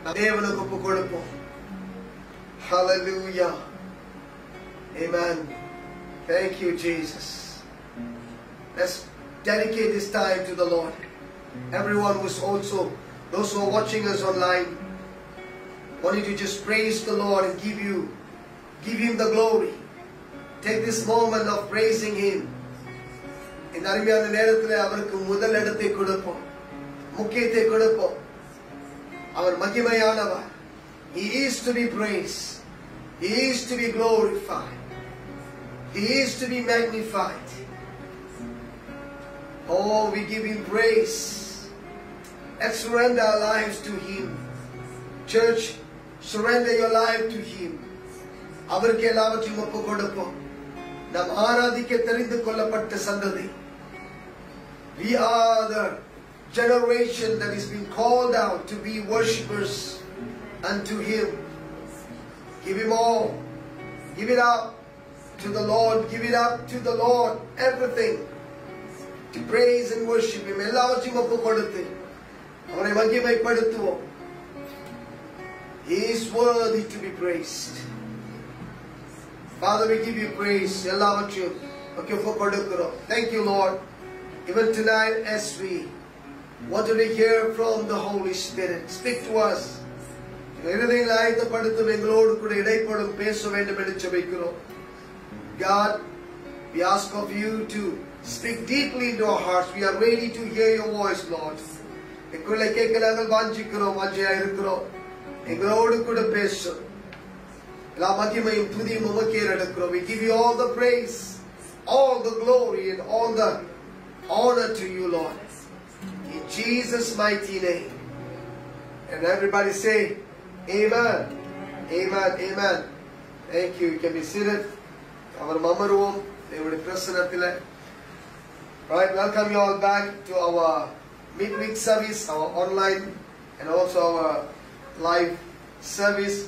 தேவனுக்கு ஒப்பு கொடுப்போம். Hallelujah. Amen. Thank you, Jesus. Let's dedicate this time to the Lord. Everyone who's also, those who are watching us online, want you to just praise the Lord and give Him the glory. Take this moment of praising Him. இந்த அருமையான நேரத்தில் அவருக்கு முதல் இடத்தை கொடுப்போம், முக்கியத்தை கொடுப்போம். அவர் மகிமையானவர். He is to be praised. He is to be glorified. He is to be magnified. Oh, we give Him praise. Let's surrender our lives to Him. Church, surrender your life to Him. அவருக்கு எல்லாவற்றையும் ஒப்பு கொடுப்போம். நாம் ஆராதிக்க தெரிந்து கொள்ளப்பட்ட சந்ததி. We are the generation that is being called out to be worshippers unto Him. Give Him all. Give it up to the Lord. Give it up to the Lord. Everything. To praise and worship Him. எல்லாவற்றையும் ஒப்பு கொடுத்து அவரை மகிமைப்படுத்துவோம். He is worthy to be praised. Father, we give you praise. எல்லாவற்றையும் ஒப்பு கொடுக்கிறோம். Thank you, Lord. Even tonight as we wanted to hear from the Holy Spirit. Speak to us. Everything ஆயத்தப்படுத்தும் எங்களோடு கூட இடைப்படும் பேச வேண்டும் என்று ஜெபிக்கிறோம். God, we ask of you to speak deeply into our hearts. We are ready to hear your voice, Lord. எங்களுடைய கேட்க நாங்கள் வாஞ்சிக்கிறோம், வாஞ்சியா இருக்கிறோம். எங்களோடு கூட பேசும். எல்லா மகிமையும் துதியும் உமக்கே எடுக்கிறோம். We give you all the praise, all the glory and all the honor to you, Lord. In Jesus' mighty name. And everybody say, Amen. Amen. Amen. Thank you. You can be seated. Our mamaruvom, evude prasannathile. Right, welcome you all back to our midweek service, our online and also our live service.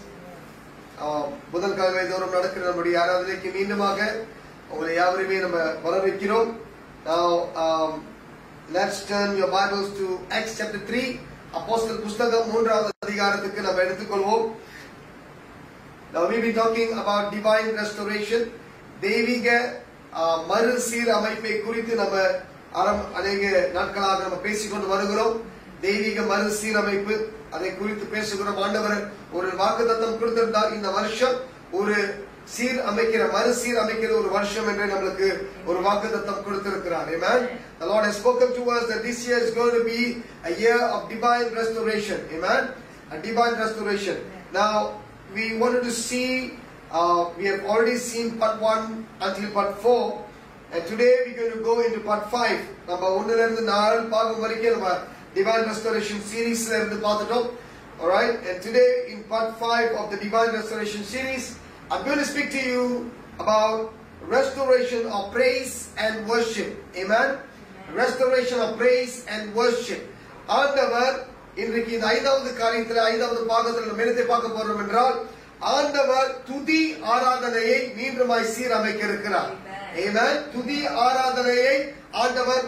புதன்கிழமை தோறும் நடக்கிற நம்முடைய ஆராதனைக்கு மீண்டுமாக உங்களை யாவரையுமே நம்ம வரவேற்கிறோம். Now, let's turn your Bibles to Acts chapter 3. அப்போஸ்தலர் புத்தகம் 3வது அதிகாரத்துக்கு நம்ம எடுத்துக்கொள்வோம். Now we'll be talking about divine restoration. தெய்வீக மறுசீர் அமைப்பை குறித்து நம்ம அநேக நாட்களாக நம்ம பேசிக்கொண்டு வருகிறோம். தெய்வீக மறுசீரமைப்பு, அதை குறித்து பேசுகிறோம். ஆண்டவர் ஒரு வாக்குத்தத்தம் கொடுத்திருந்தார். இந்த வருஷம் ஒரு மறுசீர் அமைக்கிற ஒரு வருஷம் என்று நம்மளுக்கு ஒரு வாக்குத்தத்தம் கொடுத்திருக்கிறார். Amen. The Lord has spoken to us that this year is going to be a year of divine restoration. Amen. A divine restoration. Now we wanted to see, we have already seen part 1 until part 4, and today we're going to go into part 5. நம்ம 1 ல இருந்து 4 பாகம் வரைக்கும் நம்ம divine restoration series ல இருந்து பார்த்துட்டோம். All right, and today in part 5 of the divine restoration series, I'm going to speak to you about restoration of praise and worship. Amen. Restoration of praise and worship. ஆண்டவர் இன்றைக்கு இந்த 5வது காரியத்தில் 5வது பாகத்தில் நம்ம என்னத்தை பார்க்க போறோம் என்றால், ஆண்டவர் துதி ஆராதனையை மீண்டுமாய் சீரமைக்க இருக்கிறார். Amen. துதி ஆராதனையை ஆண்டவர்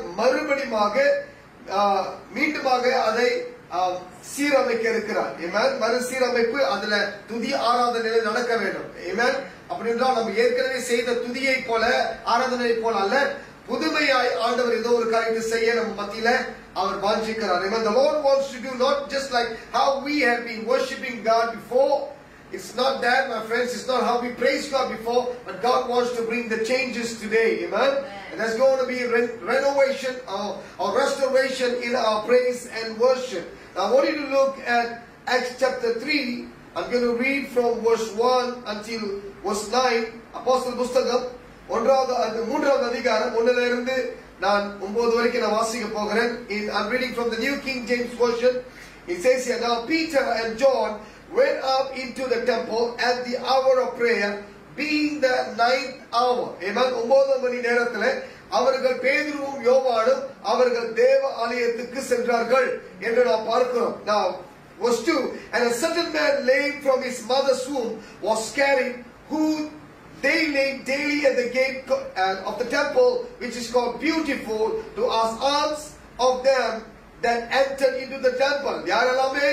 மீண்டுமாக அதை சீரமைக்க இருக்கிறார். Amen. மறுசீரமைப்பு அதுல துதி ஆராதனையில நடக்க வேண்டும். Amen. அப்படி என்றால் நம்ம ஏற்கனவே செய்த துதியை போல ஆராதனை போல அல்ல, புதுமையாய் ஆண்டவர் ஏதோ ஒரு காரியத்தை செய்ய நம்ம மத்தியில அவர் வாஞ்சிக்கிறார். Amen. The Lord wants to do not just like how we have been worshiping God before. It's not that, my friends. It's not how we praised God before, but God wants to bring the changes today. Amen. And there's going to be renovation or restoration in our praise and worship. Now I want you to look at Acts chapter 3. I'm going to read from verse 1 until verse 9. அப்போஸ்தலர் புத்தகம் 3வது அதிகாரம் 1 ல இருந்து நான் 9 வரைக்கும் நான் வாசிக்க போகிறேன். I'm reading from the New King James Version. It says here, now Peter and John went up into the temple at the hour of prayer, being the 9th hour. Amen. 9 மணி நேரத்தில் அவர்கள் பேதுருவும் யோவானும் அவர்கள் தேவ ஆலயத்துக்கு சென்றார்கள் என்று நாம் பார்க்கிறோம். Now verse 2, and a certain man lame from his mother's womb was carried, who they laid daily at the gate of the temple, which is called Beautiful, to ask alms of them that entered into the temple. யாரெல்லாமே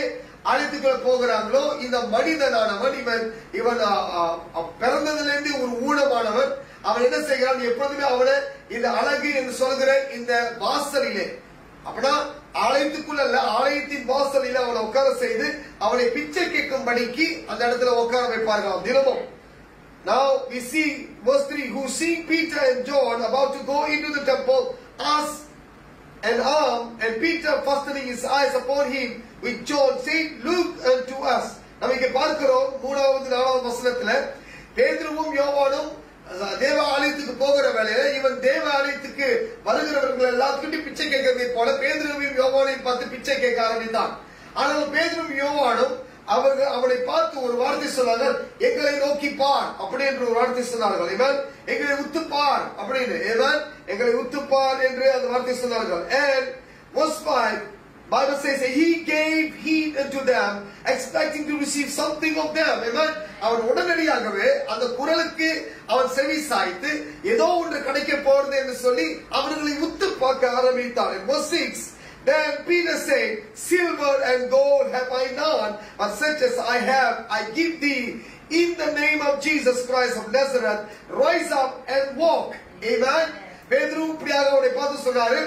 அழைத்துக்கொள்ள போகிறாங்களோ இந்த மனிதனானவன் இவன் பிறந்ததிலிருந்து ஒரு ஊனமானவன். அவன் என்ன செய்கிறான்? எப்பொழுதுமே அவனை இந்த அழகு என்று சொல்கிற இந்த வாசலிலே, அப்படின்னா ஆலயத்துக்குள்ள ஆலயத்தின் வாசலில் அவனை உட்கார செய்து அவனை பிச்சை கேட்கும்படிக்கு அந்த இடத்துல உட்கார வைப்பார்கள் தினமும். Now we see verse 3, who seeing Peter and John about to go into the temple, asked an arm, and Peter fastening his eyes upon him with John said, look unto us. நாம் இங்கே பார்க்கிறோம் 3வது 4வது வசனத்துல பேதுருவும் யோவானும் தேவ ஆலயத்துக்கு போகிற வேளையில இவன் தேவ ஆலயத்துக்கு வருகிறவர்கள் எல்லாத்துக்கிட்டும் பிச்சை கேட்கறதை போல பேதுருவையும் யோவானையும் பார்த்து பிச்சை கேட்க ஆரம்பித்தான். ஆனால் பேதுருவும் யோவானும் அவனை பார்த்து ஒரு வார்த்தை சொன்னார்கள், எங்களை நோக்கி பார் அப்படின்னு ஒரு வார்த்தை சொன்னார்கள். இவன் எங்களை உத்துப்பார் அப்படின்னு, இவன் எங்களை உத்துப்பார் என்று அந்த வார்த்தை சொன்னார்கள். And verse 5, Bible says he gave heed unto them, expecting to receive something of them. Amen. அவன் உடனடியாகவே அந்த குரலுக்கு அவன் செவி சாய்த்து ஏதோ ஒன்று கிடைக்க போறது என்று சொல்லி அவர்களை உத்து பார்க்க ஆரம்பித்தான். Verse 6, then Peter said, silver and gold have I none, but such as I have I give thee. In the name of Jesus Christ of Nazareth, rise up and walk. Amen. பேதுரு இப்படியாக அவனை பார்த்து சொன்னாரு,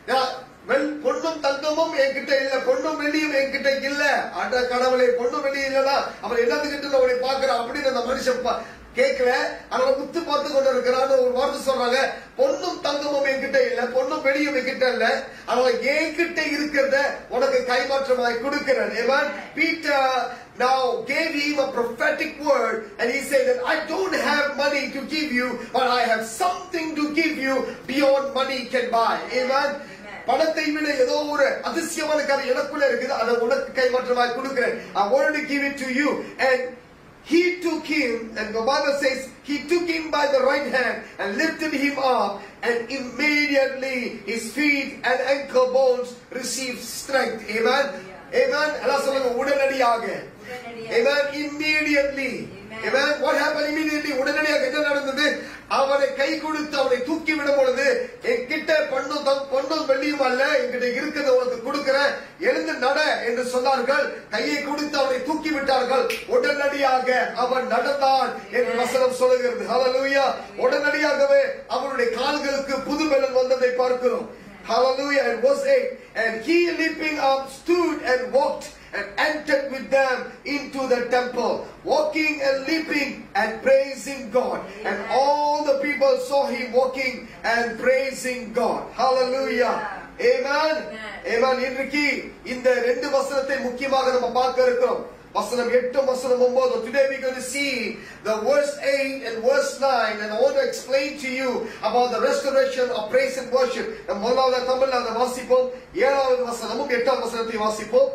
பொன்னும் தங்கமும் என்கிட்ட இல்ல, பொன்னும் வெள்ளியும் என்கிட்ட இல்ல. அட கடவுளே, பொன்னும் வெள்ளியும் இல்லனா அவர் எல்லாத்துக்கிட்ட அவனை பார்க்கிறான் அப்படின்னு அந்த மனுஷன் கேட்கல. அவனை குத்து பார்த்து கொண்டு இருக்கிறான்னு ஒரு வார்த்தை சொல்றாங்க. பொன்னும் தங்கமும் என்கிட்ட இல்ல, பொன்னும் வெள்ளியும் என்கிட்ட இல்ல, அவன் என்கிட்ட இருக்கிறத உனக்கு கைமாற்றமாய் கொடுக்கிறேன். Peter now gave him a prophetic word and he said that I don't have money to give you, but I have something to give you beyond money can buy. Amen. பணத்தை விட ஏதோ ஒரு அதிசயமான காரியம் எனக்குள்ள இருக்குது, அதை உனக்கு கைமாற்றமாய் கொடுக்கிறேன். I want to give it to you. And he took him, and the Bible says he took him by the right hand and lifted him up, and immediately his feet and ankle bones received strength. Amen. Amen. Allah சொல்லுங்க, உடனடியாக. Amen. Immediately. Amen. What happened immediately? உடனடியாக என்ன நடந்தது? அவனை கை கொடுத்து அவனை தூக்கி விடும் பொழுது, என்கிட்ட பொன்னும் வெள்ளியும் அல்ல, என்கிட்ட இருக்கிறத உனக்கு கொடுக்கிறேன், எழுந்து நட என்று சொன்னார்கள். கையை கொடுத்து அவனை தூக்கி விட்டார்கள். உடனடியாக அவன் நடந்தான் என்று வசனம் சொல்லுகிறது. ஹல்லேலூயா. உடனடியாகவே அவனுடைய கால்களுக்கு புது பலன் வந்ததை பார்க்கிறோம். Hallelujah. And verse 8, and he leaping up stood and walked and entered with them into the temple, walking and leaping and praising God. And all the people saw him walking and praising God. Hallelujah. Amen. Amen. இன்றைக்கு இந்த ரெண்டு வசனத்தை முக்கியமாக நம்ம பார்க்க இருக்கிறோம். வசனம் 8 வசனம் 9. Today we're going to see the verse 8 and verse 9, and I want to explain to you about the restoration of praise and worship. நம்ம முதலாவது தமிழ்ல அதை வாசிப்போம். 7வது வசனமும் 8வது வசனத்தை வாசிப்போம்.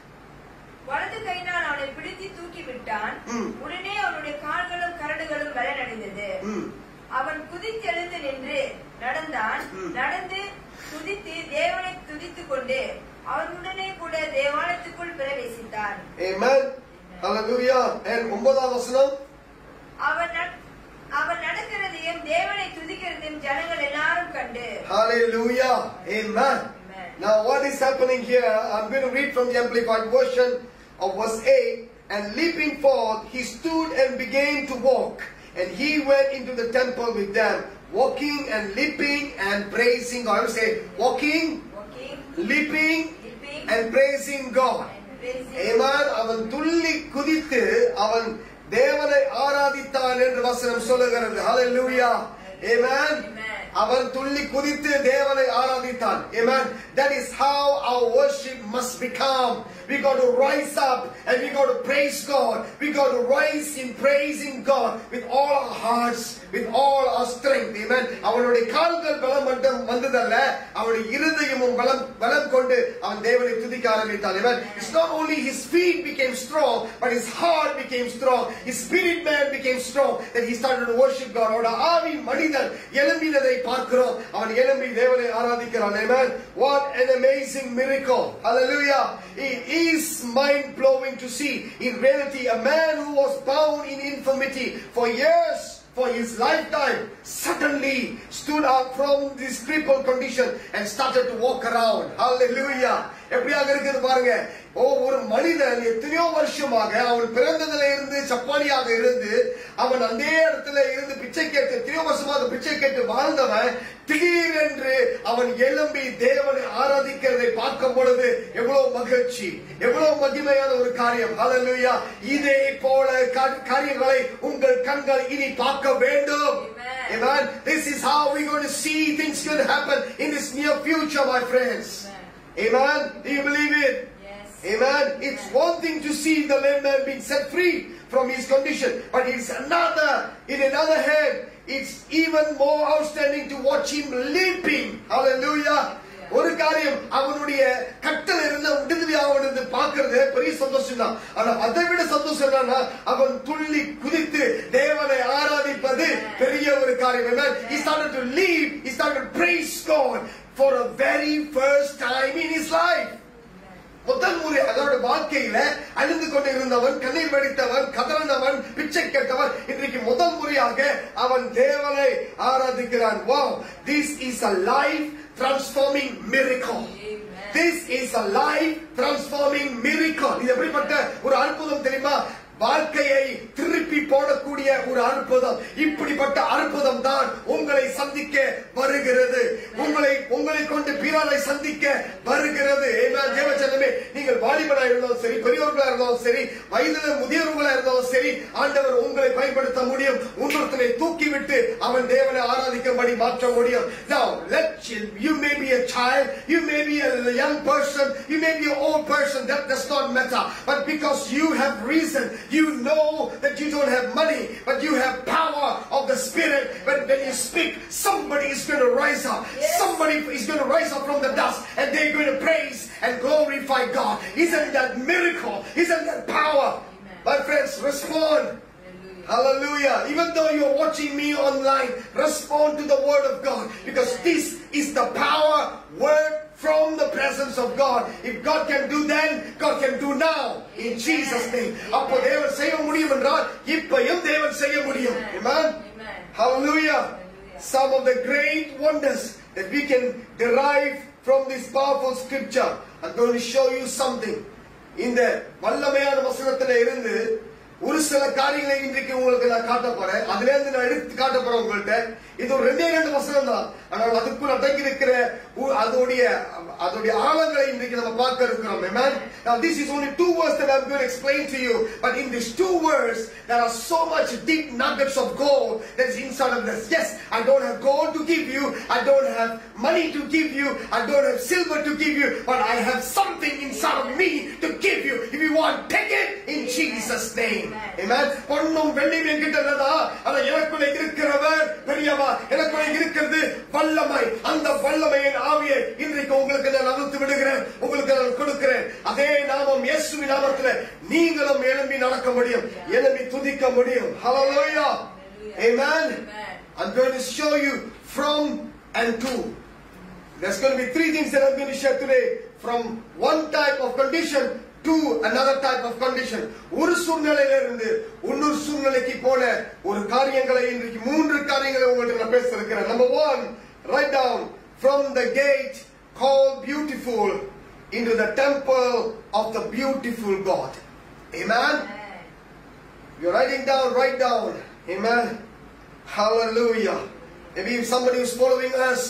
வலது கையினால் அவனை பிடித்து தூக்கி விட்டான். உடனே அவனுடைய கால்களும் கரடுகளும் பலனடைந்தது. அவன் குதித்தெழுந்து நின்று நடந்தான். நடந்து துதித்து தேவனை துதித்துக் கொண்டு அவனுடனே கூட தேவாலயத்துக்குள் பிரவேசித்தான். Amen. Hallelujah. And 9வது வசனம், அவன் நடக்கிறதையும் தேவனை துதிக்கிறதையும் ஜனங்கள் எல்லாரும் கண்டு. Hallelujah. Amen. Now what is happening here? I'm going to read from the Amplified version of verse 8. And leaping forth, he stood and began to walk. And he went into the temple with them, walking and leaping and praising God. I would say walking, leaping and praising God. Amen. அவன் துள்ளி குதித்து அவன் தேவனை ஆராதித்தான் என்று வசனம் சொல்லுகிறது. Hallelujah. Amen. அவன் துள்ளி குதித்து தேவனை ஆராதித்தான். Amen. That is how our worship must become. We got to rise up and we got to praise God. We got to rise in praising God with all our hearts, with all our strength. Amen. அவனுடைய கால்கள் பலம் மட்டும் வந்ததல்ல, அவனுடைய இருதயமும் பலம் கொண்டு அவன் தேவனை துதிக்க ஆரம்பித்தான். Amen. It's not only his feet became strong, but his heart became strong. His spirit man became strong. That he started to worship God. அவனுடைய ஆவி மனிதன் எழும்பினதை பார்க்கிறோம். அவன் எழும்பி தேவனை ஆராதிக்கிறான். Amen. What an amazing miracle. Hallelujah. It is mind-blowing to see. In reality, a man who was bound in infirmity for years, for his lifetime, suddenly stood up from this crippled condition and started to walk around. Hallelujah. எப்படியாக இருக்குது பாருங்க. ஒரு மனிதன் எத்தனையோ வருஷமாக அவன் பிறந்ததுல இருந்து சப்பானியாக இருந்து அவன் அந்த இடத்துல இருந்து பிச்சை கேட்டு எத்தனையோ வருஷமாக பிச்சை கேட்டு வாழ்ந்தவன் திடீரென்று அவன் எழும்பி தேவனை ஆராதிக்கிறதை பார்க்கும் பொழுது எவ்வளவு மகிழ்ச்சி, எவ்வளவு மகிமையான ஒரு காரியம். ஹல்லேலூயா. இதே போல காரியங்களை உங்கள் கண்கள் இனி பார்க்க வேண்டும். Amen. This is how we're going to see things going to happen in this near future, my friends. Amen. Do you believe it? Yes. Amen. It's one thing to see the lame man being set free from his condition, but it's another, in another hand, it's even more outstanding to watch him limping. Hallelujah. ஒரு காரியம் அவனுடைய கட்டளை இருந்த விடுதலையாவது பார்க்கிறது பெரிய சந்தோஷம் தான். ஆனா அதை விட சந்தோஷம் என்னன்னா அவன் துள்ளி குதித்து தேவனை ஆராதிப்பது பெரிய ஒரு காரியம். Amen. He started to leap, he started to praise God for a very first time in his life. முதல் முறை அதோட வாழ்க்கையில அழுந்து கொண்டிருந்தவன், கண்ணீர் வடித்தவன், கதறினவன், பிச்சை கேட்டவன் இன்றைக்கு முதல் முறையாக அவன் தேவனை ஆராதிக்கிறான். Wow, this is a life transforming miracle. This is a life transforming miracle. இது எப்படிப்பட்ட ஒரு அற்புதம் தெரியுமா? வாழ்க்கையை திருப்பி போடக்கூடிய ஒரு அற்புதம். இப்படிப்பட்ட அற்புதம் தான் உங்களை சந்திக்க வருகிறது. உங்களை கொண்டு பிறரை சந்திக்க வருகிறது. தேவஜனமே, நீங்கள் வாலிபனா இருந்தாலும் சரி, பெரியவர்களா இருந்தாலும் சரி, வயதில் முதியவர்களா இருந்தாலும் சரி, ஆண்டவர் உங்களை பயன்படுத்த முடியும். ஒன்றொருத்தனை தூக்கிவிட்டு அவன் தேவனை ஆராதிக்கும்படி மாற்ற முடியும். Now, you may be a child, you may be a young person, you may be an old person, that does not matter. But because you have reason, you know that you don't have money, but you have power of the Spirit. When you speak, somebody is going to rise up. Yes. Somebody is going to rise up from the dust, and they're going to praise and glorify God. Isn't that miracle? Isn't that power? Amen. My friends, respond. Hallelujah. Even though you're watching me online, respond to the word of God, because this is the power word from the presence of God. If God can do then, God can do now. In Jesus' name. அப்போ தேவன் செய்ய முடியும் என்றால் இப்பயும் தேவன் செய்ய முடியும். Amen. Hallelujah. Some of the great wonders that we can derive from this powerful scripture. I'm going to show you something. இந்த வல்லமையான வசனத்திலே இருந்து ஒரு சில காரியங்களை இன்றைக்கு உங்களுக்கு நான் காட்ட போறேன். அதுல இருந்து நான் எடுத்து காட்ட போறேன் உங்கள்கிட்ட. இது ஒரு 2 வசனம் தான். ஆனால் அதுக்குள்ள அடங்கி இருக்கிற அதோடைய ஆழங்களை இன்றைக்கு நம்ம பார்க்க இருக்கிறோம். Amen. Now this is only 2 words that I'm going to explain to you, but in these 2 words there are so much deep nuggets of gold that is inside of this. Yes, I don't have gold to give you, I don't have money to give you, I don't have silver to give you, but I have something inside of me to give you. If you want, take it in Jesus' name. Amen. பொன்னும் வெள்ளியும் என்கிட்ட இல்லதா, ஆனா எனக்குள்ள இருக்கிறவர் பெரியவா, எனக்குள்ள இருக்கிறது வல்லமை. அந்த வல்லமையின் ஆவியை இன்றைக்கு உங்களுக்கு நான் அனுப்பி விடுகிறேன், உங்களுக்கு நான் கொடுக்கிறேன். அதே நாமம் இயேசுவின் நாமத்திலே நீங்களும் எழும்பி நடக்க முடியும், எழும்பி துதிக்க முடியும். Hallelujah. Amen. I'm going to show you from and to. There's going to be 3 things that I'm going to share today. From one type of condition to another type of condition. ஒரு சூழ்நிலையில இருந்து இன்னொரு சூழ்நிலைக்கு போன ஒரு காரியங்களை இன்றைக்கு 3 காரியங்களை உங்களுக்கு நான் பேச இருக்கிறேன். Number 1, write down, from the gate called beautiful into the temple of the beautiful God. Amen. You're writing down, write down. Amen. Hallelujah. Maybe if somebody is following us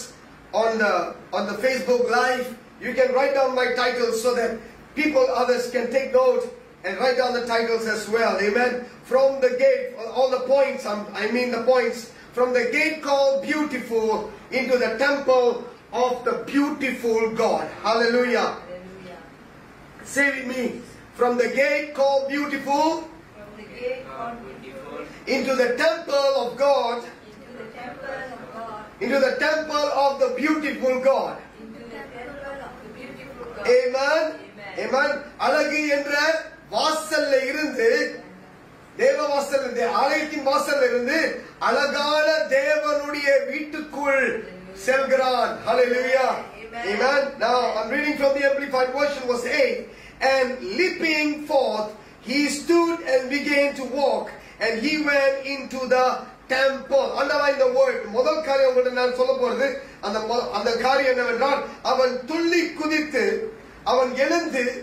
on the Facebook live, you can write down my titles so that others can take note and write down the titles as well. Amen. From the gate, all the points, I mean the points. From the gate called beautiful into the temple of the beautiful God. Hallelujah. Hallelujah. Say with me. From the gate called beautiful, From the gate called beautiful, into the temple of God, into the temple of God, into the temple of the beautiful God. into the temple of the beautiful God. Amen. Amen. அழகு என்ற வாசல்ல இருந்து, தேவ வாசல் இருந்து, ஆலயத்தின் வாசல்ல இருந்து அழகான தேவனுடைய வீட்டுக்குள் செல்கிறான். Hallelujah. Amen. Now I'm reading from the Amplified Version, verse 8. And leaping forth, he stood and began to walk, and he went into the temple. Underline the word. முதல் காரியம் உங்களுக்கு நான் சொல்ல போறது, அந்த காரியம் என்னவென்றால், அவன் துள்ளி குதித்து, அவன் எழுந்து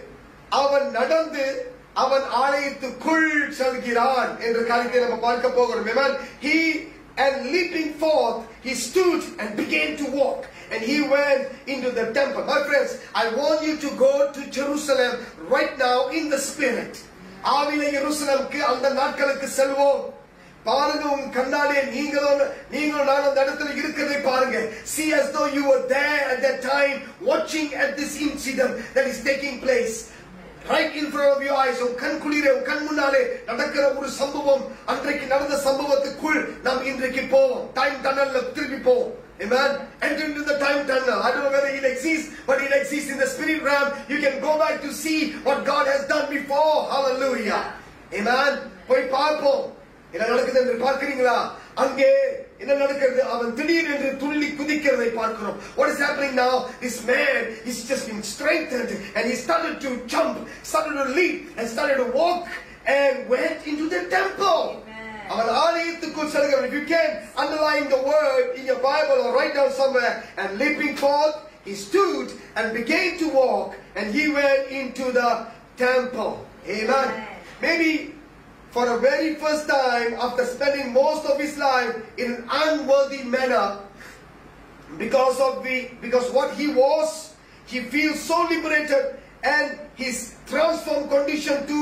அவன் நடந்து அவன் ஆலயத்துக்குள் செல்கிறான் என்ற காரியத்தை நம்ம பார்க்க போகிறோம். Amen. He and leaping forth, he stood and began to walk. And he went into the temple. My friends, I want you to go to Jerusalem right now in the spirit. ஆவில எருசலேமுக்கு அந்த நாட்களுக்கு செல்வோம். பாருங்க, உங்க கண்ணாலே நீங்களும் நான் அந்த இடத்துல இருக்கிறதை பாருங்க. See as though you were there at that time watching at this incident that is taking place. Right in front of your eyes. உன் கண் குளிரே, உன் கண் முன்னாலே நடக்கிற ஒரு சம்பவம். அன்றைக்கு நடந்த சம்பவத்துக்குள் நாம் இன்றைக்கு போவோம். டைம் டன்னல்ல திருப்பி போவோம். Amen. Enter into the time tunnel. I don't know whether it exists, but it exists in the spirit realm. You can go back to see what God has done before. Hallelujah. Amen. போய் பார்ப்போம். என்ன நடக்குது என்று பார்க்கிறீங்களா? அங்கே என்ன நடக்கிறது? அவன் திடீரென்று துள்ளி குதிக்கிறதை பார்க்கிறோம். What is happening now? This man is just been strengthened and he started to jump, started to leap and started to walk and went into the temple. அவன் ஆலயத்துக்குள் செல்கிறான். If you can underline the word in your Bible or write down somewhere. And leaping forth, he stood and began to walk and he went into the temple. Amen. Maybe for the very first time after spending most of his life in an unworthy manner, because what he was, he feels so liberated and his transformed condition to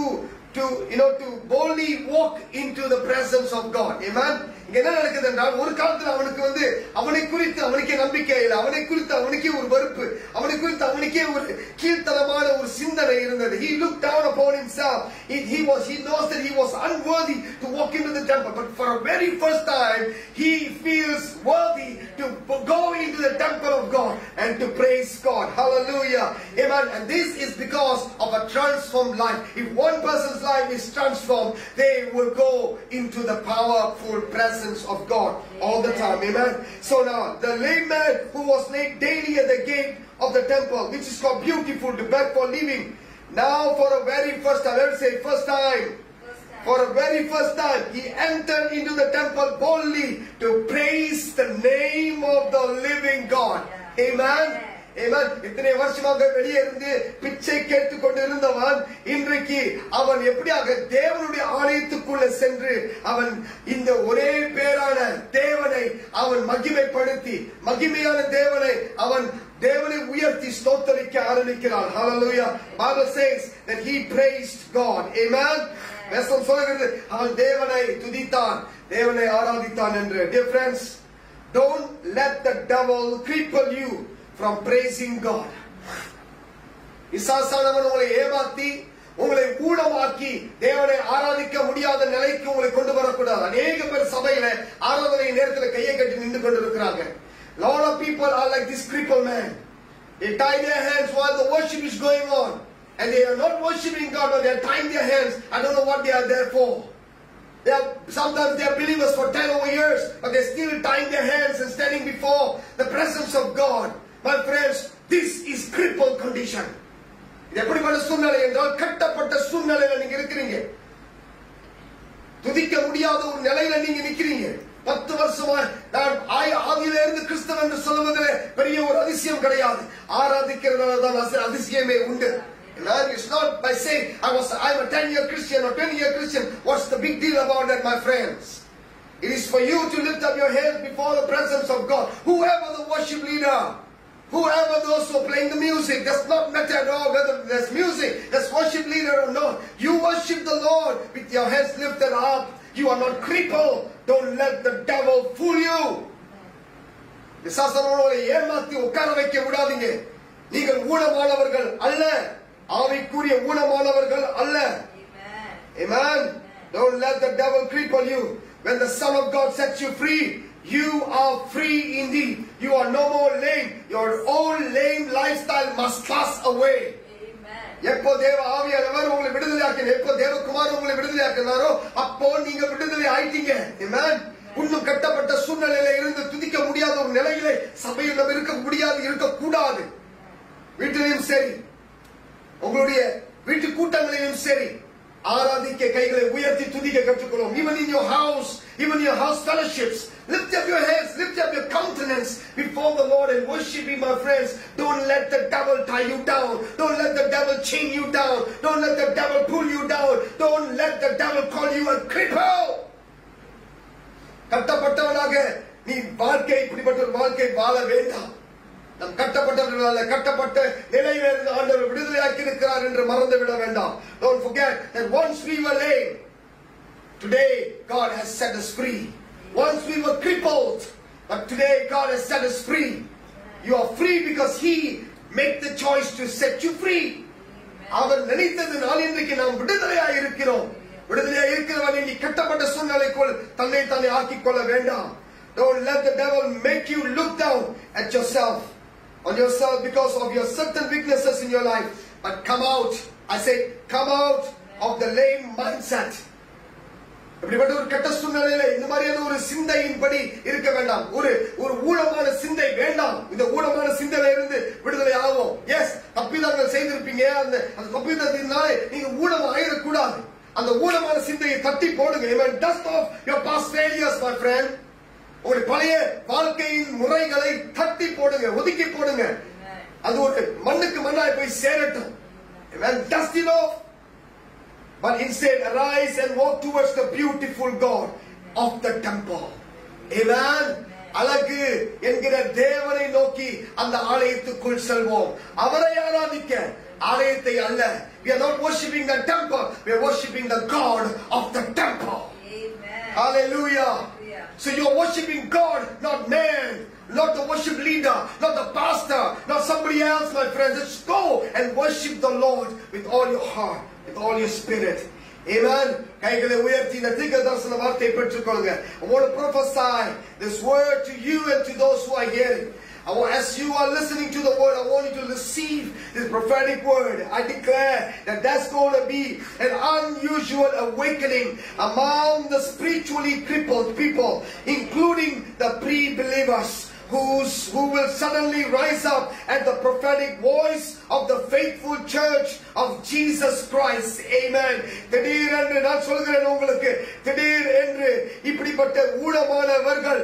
boldly walk into the presence of God. Amen. இங்க என்ன நடக்குது என்றால், ஒரு காலத்துல அவனை குறித்து அவனுக்கே நம்பிக்கை இல்லை, அவனை குறித்து அவனுக்கே ஒரு வெறுப்பு, அவனை குறித்து அவனுக்கே ஒரு கீழ்த்தரமான ஒரு சிந்தனை இருந்தது. He looked down upon himself. He knows that he was unworthy to walk into the temple, but for the very first time he feels worthy to go into the temple of God and to praise God. Hallelujah. Amen. And this is because of a transformed life. If one person's life is transformed, they will go into the powerful presence of God all the time. Amen. So now the lame man who was laid daily at the gate of the temple, which is called Beautiful, to beg for living, now for the very first time, let's say first time, for the very first time he entered into the temple boldly to praise the name of the living God. Amen. Amen. இத்தனை வருஷமாக வெளியே இருந்து பிச்சை கேட்டுக் கொண்டிருந்தவன் இன்றைக்கு அவன் எப்படியாக தேவனுடைய ஆலயத்துக்குள்ள சென்று அவன் இந்த ஒரே பேரான தேவனை அவன் மகிமைப்படுத்தி, மகிமையான தேவனை அவன் தேவனை உயர்த்தி ஸ்தோத்திரிக்க ஆரம்பிக்கிறான். Hallelujah. Bible says that he praised God. Amen. வேதம் சொல்கிறது அவன் தேவனை துதித்தான், தேவனை ஆராதித்தான் என்று. Dear friends, don't let the devil cripple you from praising God. பிசாசானவன் உங்களை ஏமாத்தி உங்களை ஊனமாக்கி தேவனை ஆராதிக்க முடியாத நிலைக்கு உங்களை கொண்டு வரக்கூடாது. அநேக பேர் சபையில ஆராதனை நேரத்தில் கையை கட்டி நின்று கொண்டிருக்கிறாங்க. Lot of people are like this crippled man. They tie their hands while the worship is going on, and they are not worshiping God, but they are tying their hands. I don't know what they are there for. Sometimes they are believers for 10 over years, but they are still tying their hands and standing before the presence of God. My friends, this is crippled condition. இது எப்படிப்பட்ட சூழ்நிலை என்றால், கட்டப்பட்ட சூழ்நிலையில நீங்க இருக்கிறீங்க, துதிக்க முடியாத ஒரு நிலையில நீங்க நிக்கிறீங்க. 10 வருஷமா நான் ஆதியில இருந்து கிறிஸ்தவன் என்று சொல்லுவதிலே பெரிய ஒரு அதிசயம் கிடையாது. ஆராதிக்கிறதுனால தான் அதிசயமே உண்டு. It's not by saying I'm a 10-year Christian or 20-year Christian. What's the big deal about that, my friends? It is for you to lift up your hands before the presence of God. Whoever the worship leader, whoever those who are playing the music, does not matter at all whether there's music, there's worship leader or not. You worship the Lord with your hands lifted up. You are not crippled. Don't let the devil fool you. பிசாசானவர்களை ஏமாத்தி உட்கார வைக்க விடாதீங்க. நீங்கள் ஊனமானவர்கள் அல்ல, ஆவிக்குரிய ஊனமானவர்கள் அல்ல. Amen. Don't let the devil cripple you. When the Son of God sets you free, you are free indeed. You are no more lame. Your old lame lifestyle must pass away. எப்போ தேவ ஆவியானவர் உங்களை விடுதலையாக்கினார், எப்போ தேவகுமாரன் உங்களை விடுதலையாக்கினாரோ அப்போ நீங்க விடுதலை ஆயிட்டீங்க. Amen. இன்னும் கட்டப்பட்ட சூழ்நிலையில இருந்து துதிக்க முடியாத ஒரு நிலையிலே சபையில் நம்ம இருக்க முடியாது, இருக்கக்கூடாது. வீட்டிலையும் சரி, உங்களுடைய வீட்டு கூட்டங்களிலும் சரி, ஆராதிக்க கைகளை உயர்த்தி துதிக்க கற்றுக்கொள்ளும். Even in your house, even your house fellowships, lift up your hands, lift up your countenance before the Lord and worship Him, my friends. Don't let the devil tie you down. Don't let the devil devil chain you down. Don't let the devil pull you down. Don't let the devil call you a cripple. கட்டப்பட்டவனாக நீ வாழ்க்கை இப்படிப்பட்ட ஒரு வாழ்க்கை வாழ வேண்டாம். நம் கட்டப்பட்டவர்களால் கட்டப்பட்ட நிலையிலிருந்து ஆண்டவர் விடுதலையாக்கி இருக்கிறார் என்று மறந்து விட வேண்டாம். Don't forget that once we were lame, today God has set us free. Once we were crippled, but today God has set us free. You are free because He made the choice to set you free. அவர் நினைத்ததினால் இன்றைக்கு நாம் விடுதலையாக இருக்கிறோம். விடுதலையாக இருக்கிறவன் நீ கட்டப்பட்ட சூழ்நிலைக்குள் தன்னை தானே ஆக்கிக் கொள்ள வேண்டாம். Don't let the devil make you look down at yourself, on yourself because of your certain weaknesses in your life. But come out. I say, come out of the lame mindset. இப்படிப்பட்ட ஒரு கட்ட சூழ்நிலையில இந்த மாதிரியான ஒரு சிந்தையின்படி இருக்க வேண்டாம். ஒரு ஊழமான சிந்தை வேண்டாம். இந்த ஊழமான சிந்தையில இருந்து விடுதலை ஆகும். எஸ், தப்பிதங்கள் செய்திருப்பீங்க. அந்த தப்பிதத்தினால நீங்க ஊழம் ஆயிடக்கூடாது. அந்த ஊழமான சிந்தையை தட்டி போடுங்க. Amen. Dust off your past failures, my friend. ஒரு பழைய வாழ்க்கையின் முறைகளை தட்டி போடுங்க, ஒதுக்கி போடுங்க. அது ஒரு மண்ணுக்கு மண்ணாய் போய் சேரட்டும். Amen. Dust it off. But instead arise and walk towards the beautiful God of the temple. Amen. அழகு என்கிற தேவனை நோக்கி அந்த ஆலயத்துக்குள் செல்வோம். அவரை ஆராதிக்க, ஆலயத்தை அல்ல. We are not worshiping the temple, we are worshiping the God of the temple. Amen. Hallelujah. So you are worshiping God, not man, not the worship leader, not the pastor, not somebody else, my friends. Just go and worship the Lord with all your heart, with all your spirit. Amen. கைகளை உயர்த்தி இந்த தீர்க்க தரிசன வார்த்தையை பெற்றுக்கொள்ளுங்க. I want to prophesy this word to you and to those who are hearing. As you are listening to the word, I want you to receive this prophetic word. I declare that that's going to be an unusual awakening among the spiritually crippled people, including the pre-believers who will suddenly rise up at the prophetic voice of the faithful church of Jesus Christ. Amen. திடீர் என்று நான் சொல்கிறேன் உங்களுக்கு, திடீர் என்று இப்படிப்பட்ட ஊழமானவர்கள்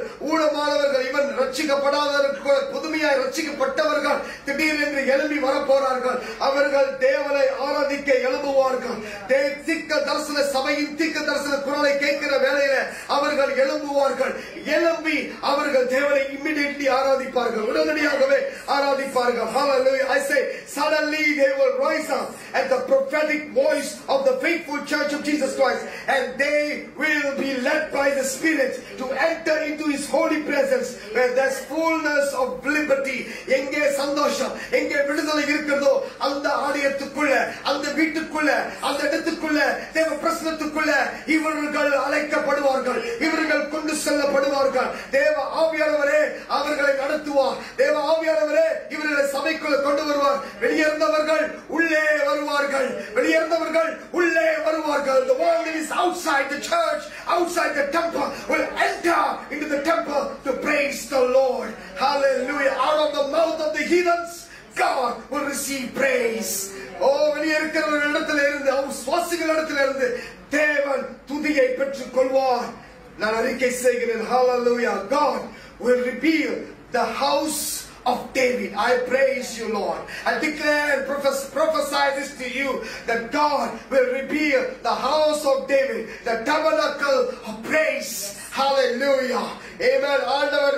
இவன் ரட்சிக்கப்படாதவர்கள், புதுமையாய் ரட்சிக்கப்பட்டவர்கள் திடீர் என்று எழும்பி வரப்போறார்கள். அவர்கள் தேவனை ஆராதிக்க எழும்புவார்கள். தீர்க்க தரிசன சபையின் தீர்க்க தரிசன குரலை கேட்கிற வேளையில அவர்கள் எழும்புவார்கள். எழும்பி அவர்கள் தேவனை immediately ஆராதிப்பார்கள், உடனடியாகவே ஆராதிப்பார்கள். Hallelujah. I say suddenly they will rise up at the prophetic voice of the faithful church of Jesus Christ, and they will be led by the Spirit to enter into His holy presence where there's fullness of liberty. எங்கே சந்தோஷம், எங்கே விடுதலை இருக்கிறதோ அந்த ஆலயத்துக்குள்ள, அந்த வீட்டுக்குள்ள, அந்த இடத்துக்குள்ள, தேவ பிரசன்னத்துக்குள்ள இவர்கள் அழைக்கப்படுவார்கள், இவர்கள் கொண்டு செல்லப்படுவார்கள். தேவ ஆவியானவரே அவர்களை நடத்துவார். தேவ ஆவியானவரே இவர்களை சபைக்குள்ள கொண்டு வருவார். வெளியேறந்தவர்கள் உள்ளே வருவார்கள், வெளியேறந்தவர்கள் உள்ளே வருவார்கள். The one that is outside the church, outside the temple, will enter into the temple to praise the Lord. Hallelujah. Out of the mouth of the heathens, God will receive praise. வெளியே இருக்கிறவர்கள் இடத்துல இருந்து, அவர் சுவாசிகள் இடத்துல இருந்து தேவன் துதியை பெற்றுக் கொள்வார். நான் அறிக்கை செய்கிறேன். Hallelujah. God will reveal the house of David. I praise you, Lord. I declare and prophesy this to you, that God will reveal the house of David, the tabernacle of praise. Hallelujah. Amen. ஆண்டவர்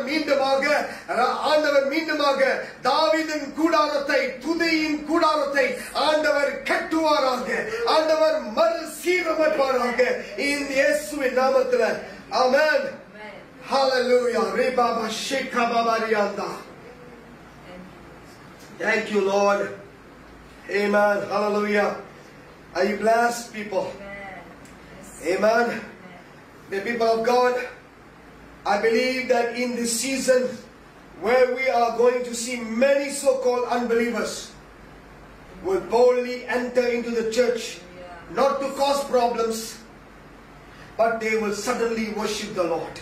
மீண்டுமாக தாவீதின் கூடாரத்தை, துதியின் கூடாரத்தை ஆண்டவர் கட்டுவாராக, ஆண்டவர் மறுசீரமைப்பாராக இயேசுவின் நாமத்தில். Amen. Hallelujah. Rebaba shekababarianda. Thank you, Lord. Amen. Hallelujah. Are you blessed, people? Amen. The people of God, I believe that in this season where we are going to see many so-called unbelievers will boldly enter into the church, not to cause problems, but they will suddenly worship the Lord.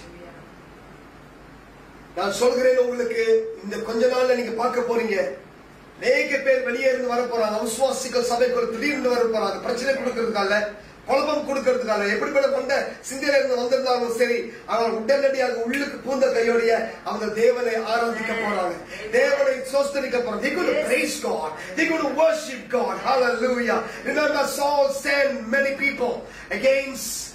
நான் சொல்கிறேன் உங்களுக்கு, இந்த கொஞ்ச நாள்ல நீங்க பார்க்க போறீங்க, அநேக பேர் வெளியே இருந்து வர போறாங்க. விசுவாசிகள் சபைக்குள் திடீர்னு வர போறாங்க. பிரச்சனை கொடுக்கறதுக்காக, குழப்பம் கொடுக்கிறதுக்காக எப்படிப்பட்ட கொண்ட சிந்தையில இருந்து வந்திருந்தாலும் சரி, ஆனால் உடனடியாக உள்ளுக்கு பூந்த கையோடைய அவங்க தேவனை ஆராதிக்க போறாங்க, தேவனை சோஸ்தரிக்க போறாங்க. They going to praise God, they going to worship God. Hallelujah. Remember, Saul sent many people against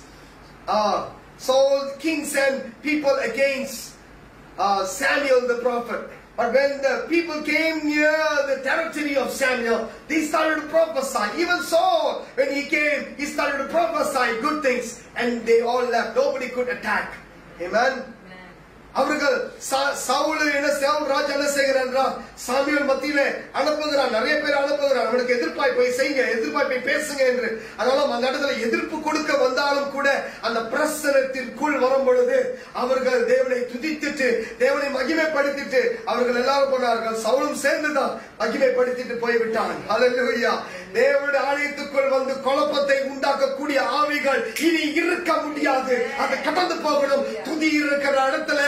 Saul, king sent people against Samuel the prophet. But when the people came near the territory of Samuel, they started to prophesy. Even Saul, when he came, he started to prophesy good things, and they all left. Nobody could attack. Amen. அவர்கள் சவுல் ராஜா என்ன செய்கிறான், Samuel மத்தியிலே அனுப்புகிறான், நிறைய பேர் அனுப்புகிறான், அவனுக்கு எதிர்ப்பாய் போய் செய்யுங்க, எதிர்ப்பாய் போய் பேசுங்க என்று. அதனால அந்த இடத்துல எதிர்ப்பு கொடுக்க வந்தாலும் கூட அந்த பிரசனத்திற்குள் வரும் பொழுது அவர்கள் தேவனை துதித்துட்டு தேவனை மகிமைப்படுத்திட்டு அவர்கள் எல்லாரும் போனார்கள். சவுலும் சேர்ந்துதான் மகிமைப்படுத்திட்டு போய்விட்டான். ஹல்லேலூயா. தேவனுடைய ஆலயத்துக்குள் வந்து குழப்பத்தை உண்டாக்கக்கூடிய ஆவிகள் இனி இருக்க முடியாது, அது கடந்து போகணும். துதி இருக்கிற இடத்துல,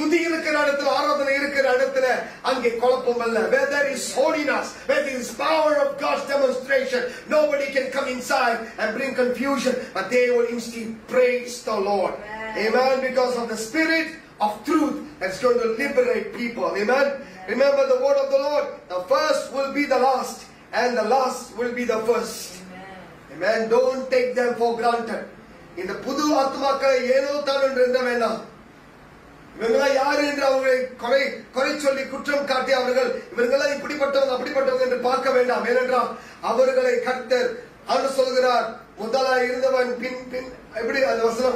ஆராதனை இருக்கிற இடத்துல அங்கே குழப்பம் அல்ல. Where there is holiness, where there is power of God's demonstration, nobody can come inside and bring confusion, but they will instead praise the Lord. Amen. Because of the spirit of truth that's going to liberate people. Amen. Remember the word of the Lord, the first will be the last and the last will be the first. Amen. Don't take them for granted. இந்த புது ஆத்மாக்களை ஏனோ தான் என்று எண்ண வேண்டாம். இவங்களா யாரு என்று அவர்களை குறை சொல்லி குற்றம் காட்டி அவர்கள் இவர்களா இப்படிப்பட்டவங்க அப்படிப்பட்டவங்க என்று பார்க்க வேண்டாம். ஏனென்றால் அவர்களை கர்த்தர் அவர் சொல்கிறார், முதலாய் இருந்தவன் பின் எப்படி அந்த வசனம்,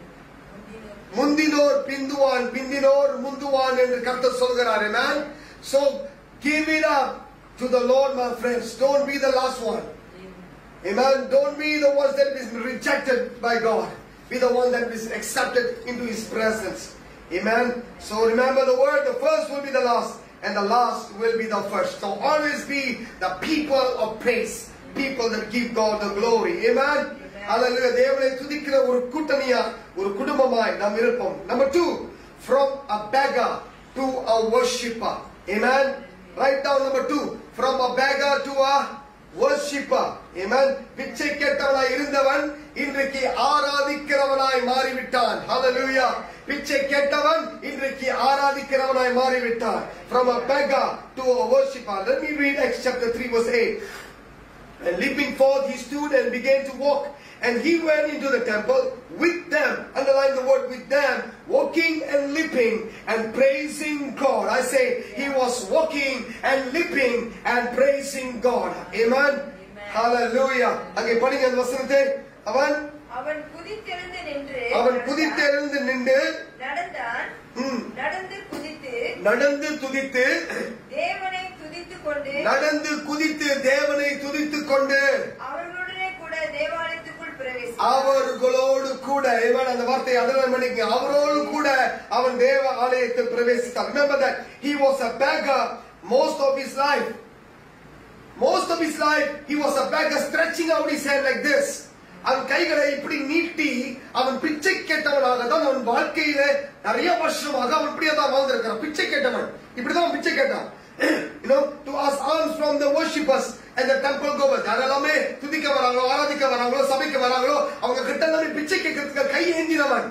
முந்தினோர் பிந்துவான், பிந்தினோர் முந்துவான் என்று கர்த்தர் சொல்கிறார். Amen. So give it up to the Lord, my friends. Don't be the last one. Amen. Don't be the ones that is rejected by God. Be the one that is accepted into His presence. Amen. So remember the word, the first will be the last and the last will be the first. So always be the people of praise, people that give God the glory. Amen. Hallelujah. தேவனை துதிக்கிற ஒரு கூட்டணியா, ஒரு குடும்பமாய் நாம் இருப்போம். Number 2, from a beggar to a worshipper. Amen. Write down number 2, from a beggar to a worshipper. Amen. பிச்சை கேட்டவனாய் இருந்தவன் இன்றைக்கு ஆராதிக்கிறவனாய் மாறிவிட்டான். Hallelujah. பிச்சை கேட்டவன் இன்றைக்கு ஆராதிக்கிறவனாய் மாறிவிட்டான். From a beggar to a worshipper. Let me read Acts chapter 3 verse 8. And leaping forth he stood and began to walk, and he went into the temple with them. Underline the word with them, walking and leaping and praising God. I say he was walking and leaping and praising God. Amen. Hallelujah. அங்கே படிங்க அந்த வசனத்தை. அவன் குதித்தெழுந்து நின்று நடந்து துதித்து தேவனை துதித்துக் கொண்டு அவர்களோடு கூட, அந்த வார்த்தையை அண்டர்லைன் பண்ணிக்கங்க, அவரோடு கூட அவன் தேவ ஆலயத்தில் பிரவேசித்தான். Remember that he was a beggar most of his life. He was a beggar, stretching out his hand like this. அவன் கைகளை இப்படி நீட்டி அவன் பிச்சை கேட்டவனாக தான் அவன் வாழ்க்கையில நிறைய வருஷமாக அவன் இப்படியே தான் வாழ்ந்திருக்கிறான். பிச்சை கேட்டவன் இப்படிதான் அவன் பிச்சை கேட்டான். To ask alms from the worshippers and the temple goers. யாரெல்லாமே துதிக்க வராங்களோ, ஆராதிக்க வராங்களோ, சபைக்கு வராங்களோ, அவங்க கிட்ட எல்லாமே பிச்சை கேட்கறதுக்கு கை ஏந்தினவன்.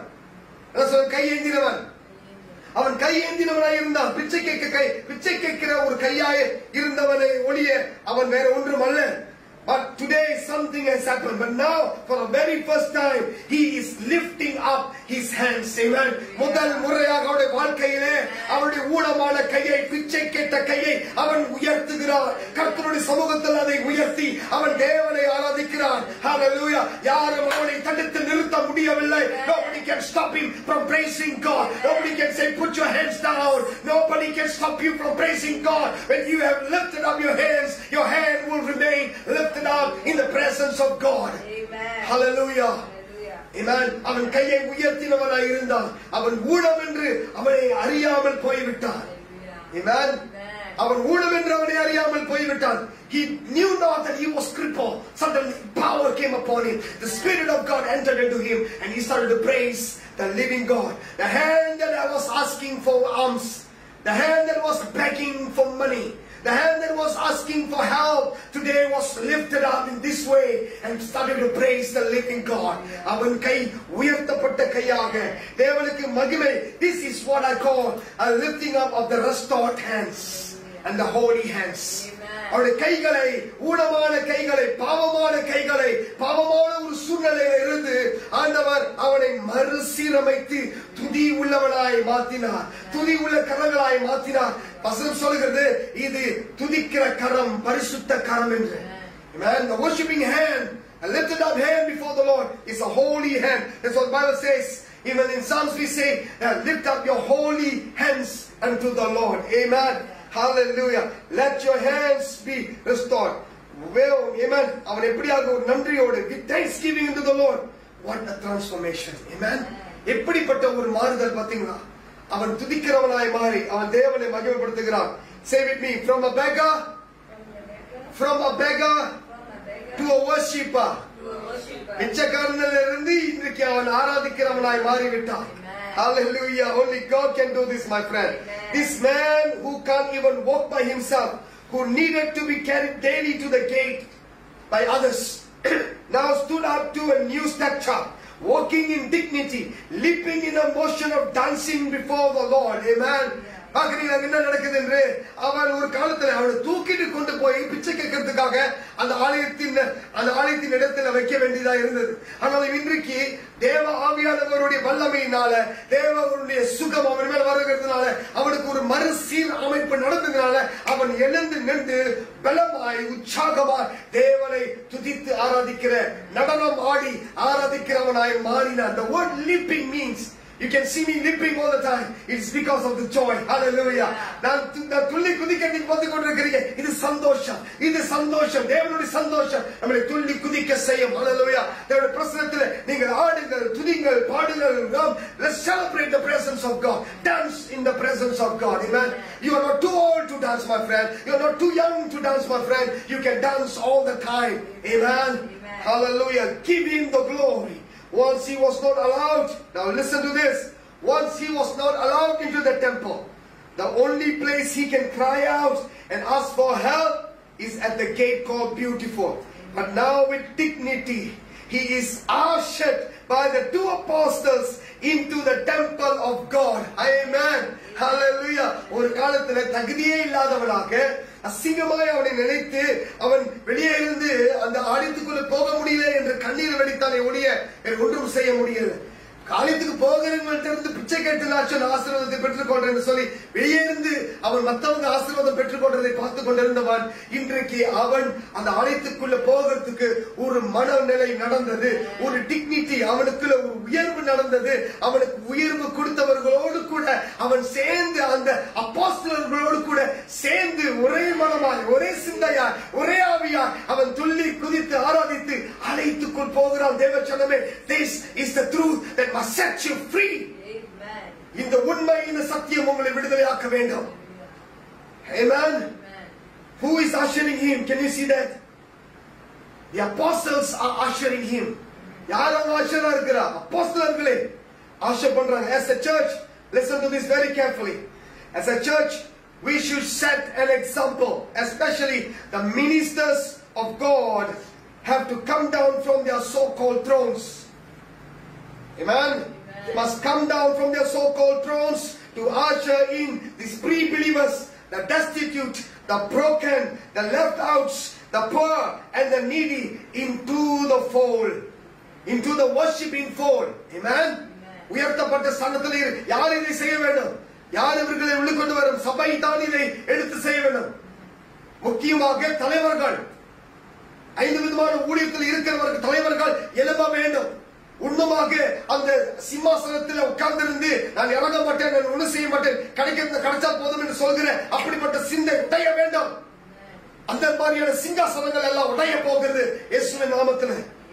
அவன் கை ஏந்தினவனாய் இருந்தான். பிச்சை கேட்கிற ஒரு கையாய் இருந்தவனை ஒழிய அவன் வேற ஒன்றும் அல்ல. But today something has happened. But now for the very first time he is lifting up his hands. Amen. முதல் முறையாக அவருடைய வாழ்க்கையிலே அவருடைய ஊனமான கையை, பிச்சை கேட்ட கையை அவன் உயர்த்துகிறான். கர்த்தருடைய சமூகத்தில் அதை உயர்த்தி அவன் தேவனை ஆராதிக்கிறான். Hallelujah. யாரும் அவனை தடுத்து நிறுத்த முடியவில்லை. Nobody can stop him from praising God. Nobody can say put your hands down. Nobody can stop you from praising God. When you have lifted up your hands, your hand will remain lifted up in the presence of God. Amen. Hallelujah. Amen. அவன் கையை உயர்த்தினவனாய் இருந்தான். அவன் ஊனம் என்று அவனை அறியாமல் போய்விட்டான். Amen. அவன் ஊனம் என்று அவனை அறியாமல் போய்விட்டான். He knew not that he was crippled. Suddenly power came upon him. The Spirit of God entered into him and he started to praise the living God. The hand that was asking for alms, the hand that was begging for money, The hand that was asking for help today was lifted up in this way and started to praise the living God. அவன் கை உயர்த்தப்பட்ட கையாக தேவனுக்கு மகிமை. This is what I call a lifting up of the restored hands and the holy hands. அவருடைய கைகளை, ஊனமான கைகளை, பாவமான கைகளை, பாவமான ஒரு சூழ்நிலையில் இருந்து ஆண்டவர் அவனை மறுசீரமைத்து துதி உள்ளவனாய் மாற்றினார், துதி உள்ள கரங்களாய் மாற்றினார். வசனம் சொல்கிறது இது துதிக்கிற கரம், பரிசுத்த கரம் என்று. Amen. The worshiping hand, a lifted up hand before the Lord is a holy hand. That's what the Bible says. Even in Psalms we say, lift up your holy hands unto the Lord. Amen. Hallelujah. Let your hands be restored. Well, amen. அவன் எப்படியாக ஒரு நன்றியோடு with thanksgiving into the Lord. What a transformation. Amen. எப்படிப்பட்ட ஒரு மாறுதல் பாத்தீங்களா? அவன் துதிக்கிறவனாய் மாறி அவன் தேவனை மகிமைப்படுத்துகிறான். Say with me, from a beggar to a worshipper. பிச்சைக்காரனிலிருந்து இன்றைக்கு அவன் ஆராதிக்கிறவனாய் மாறிவிட்டான். Hallelujah. Only God can do this, my friend. Amen. This man who can't even walk by himself, who needed to be carried daily to the gate by others, now stood up to a new stature, walking in dignity, leaping in a motion of dancing before the Lord. Amen. பாக்குறீங்களா என்ன நடக்குது என்று? அவன் ஒரு காலத்துல அவனை தூக்கிட்டு கொண்டு போய் பிச்சை கேட்கறதுக்காக அந்த ஆலயத்தின் இடத்துல வைக்க வேண்டியதா இருந்தது. ஆனால் இன்றைக்கு தேவ ஆவியானவருடைய வல்லமையினால, தேவனுடைய சுகம் அவன் மேல் வருகிறதுனால, அவனுக்கு ஒரு மறுசீர் அமைப்பு நடந்ததுனால அவன் எழுந்து நின்று பலமாய் உற்சாகமாய் தேவனை துதித்து ஆராதிக்கிற, நடனம் ஆடி ஆராதிக்கிறவனாய் மாறினான். The word leaping means, you can see me leaping all the time. It's because of the joy. Hallelujah. நான் துள்ளி குதிக்க நீ வந்து கொண்டிருக்கிறீங்க. இது சந்தோஷம், இது சந்தோஷம், தேவனுடைய சந்தோஷம் நம்மளை துள்ளி குதிக்க செய்யும். Hallelujah. தேவனுடைய பிரசன்னத்திலே நீங்கள் ஆடுங்கள், துதிங்கள், பாடுங்கள். Let's celebrate the presence of God. Dance in the presence of God. Amen. You are not too old to dance, my friend. You are not too young to dance, my friend. You can dance all the time. Amen. Hallelujah. Give him the glory. Once he was not allowed, now listen to this, once he was not allowed into the temple, the only place he can cry out and ask for help is at the gate called Beautiful. But now with dignity, he is ushered by the two apostles into the temple of God. Amen. Hallelujah. ஒரு காலத்துல தகுதியே இல்லாதவனாக அசிங்கமாய் அவனை நினைத்து அவன் வெளியே இருந்து அந்த ஆலயத்துக்குள்ள போக முடியல என்று கண்ணீர் வடித்தானே ஒழிய ஒன்றும் செய்ய முடியல. ஆலயத்துக்கு போகிறவங்கள்ட்ட இருந்து பிச்சை கேட்டு ஆசீர்வாதத்தை பெற்றுக் கொண்டேன் சொல்லி வெளியே இருந்து அவன் மற்றவங்க ஆசீர்வாதம் பெற்றுக் கொண்டதை பார்த்து கொண்டிருந்தவன் இன்றைக்கு அவன் அந்த ஆலயத்துக்குள்ள போகிறதுக்கு ஒரு மனநிலை நடந்தது, ஒரு டிக்னிட்டி அவனுக்குள்ள ஒரு உயர்வு நடந்தது. அவனுக்கு உயர்வு கொடுத்தவர்களோடு கூட அவன் சேர்ந்து அந்த அப்போஸ்தலர்களோடு கூட சேர்ந்து ஒரே மனமாய், ஒரே சிந்தையாய், ஒரே ஆவியாய் அவன் துள்ளி குதித்து ஆராதித்து ஆலயத்துக்குள் போகிறான். தேவ ஜனமே, this is the truth that must set you free. Amen. இந்த உண்மை, இந்த சத்தியம் உங்களை விடுதலையாக்க வேண்டும். Amen. Who is ushering him? Can you see that? The apostles are ushering him. யார் அவங்க உஷரா இருக்கிறா? அப்போஸ்தலர்களே usher பண்றாங்க. As a church, listen to this very carefully. As a church, we should set an example. Especially the ministers of God have to come down from their so-called thrones. Amen. They must come down from their so-called thrones to usher in these pre-believers, the destitute, the broken, the left outs, the poor and the needy into the fold, into the worshiping fold. Amen. உயர்த்தப்பட்ட ஸ்தானத்தில் யார் இதை செய்ய வேண்டும்? யார் இவர்களை உள்ளே கொண்டு வரும்? சபை தான் இதை எடுத்து செய்ய வேண்டும். முக்கியமாக தலைவர்கள், 5 விதமான ஊழியத்தில் இருக்கிறவர்கள் தலைவர்கள் எழும்ப வேண்டும். உண்மையாக அந்த சிம்மாசனத்தில் உட்கார்ந்திருந்து நான் இறங்க மாட்டேன், நான் ஒண்ணு செய்ய மாட்டேன், கிடைச்சா போதும் என்று சொல்கிற அப்படிப்பட்ட சிந்தை உடைய வேண்டும். அந்த மாதிரியான சிங்காசனங்கள் எல்லாம் உடைய போகிறது இயேசுவின் நாமத்தில்.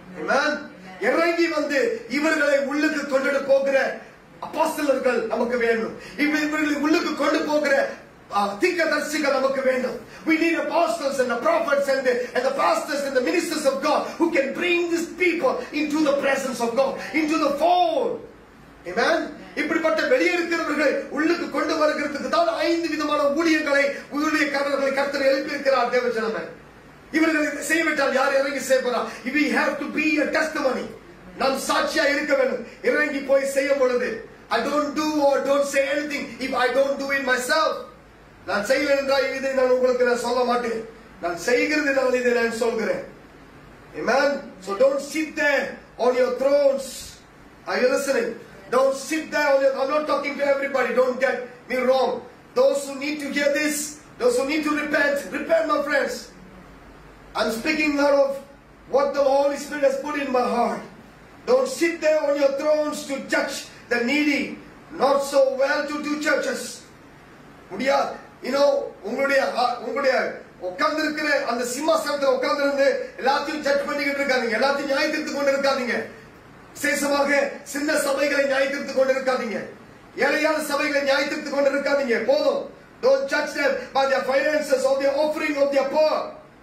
இறங்கி வந்து இவர்களை உள்ளுக்கு கொண்டு போகிற அப்போஸ்தலர்கள் நமக்கு வேண்டும். இவர்களை உள்ளுக்கு கொண்டு போகிற தீர்க்கதரிசிகள் நமக்கு வேண்டும். We need apostles and the prophets and the pastors and the ministers of God who can bring these people into the presence of God, into the fold. Amen. இப்படிப்பட்ட வெளியே இருக்கிறவர்கள் உள்ளுக்கு கொண்டு வருகிறதுக்கு தான் 5 விதமான ஊழியக்காரர்களை கர்த்தர் எழுப்பி இருக்கிறார் தேவஜனமே. இவர்கள் செய்யவிட்டால் யார் இறங்கி செய்யப்போறா? We have to be a testimony. நாம் சாட்சியா இருக்க வேண்டும். இறங்கி போய் செய்யும் பொழுது I don't do or don't say anything if I don't do it myself. நான் செய்யல என்றால் இதை நான் உங்களுக்கு நான் சொல்ல மாட்டேன். நான் செய்கிறதுனால இதை நான் சொல்கிறேன். Amen. So don't sit there on your thrones. Are you listening? Don't sit there on your... I'm not talking to everybody. Don't get me wrong. Those who need to hear this, those who need to repent, my friends. I'm speaking out of what the Holy Spirit has put in my heart. Don't sit there on your thrones to judge the needy. Not so well-to-do churches. You know, உங்களுடைய உட்கார்ந்து இருக்கிற அந்த சிம்மாசனத்துல உட்கார்ந்து இருந்து எல்லாத்தையும் judge பண்ணிக்கிட்டு இருக்காதீங்க. எல்லாத்தையும் நியாயத்திற்கு கொண்டு இருக்காதீங்க. விசேஷமாக சின்ன சபைகளை நியாயத்திற்கு கொண்டு இருக்காதீங்க. ஏழையான சபைகளை நியாயத்திற்கு கொண்டு இருக்காதீங்க. போதும். Don't judge them by their finances or their offering of their poor.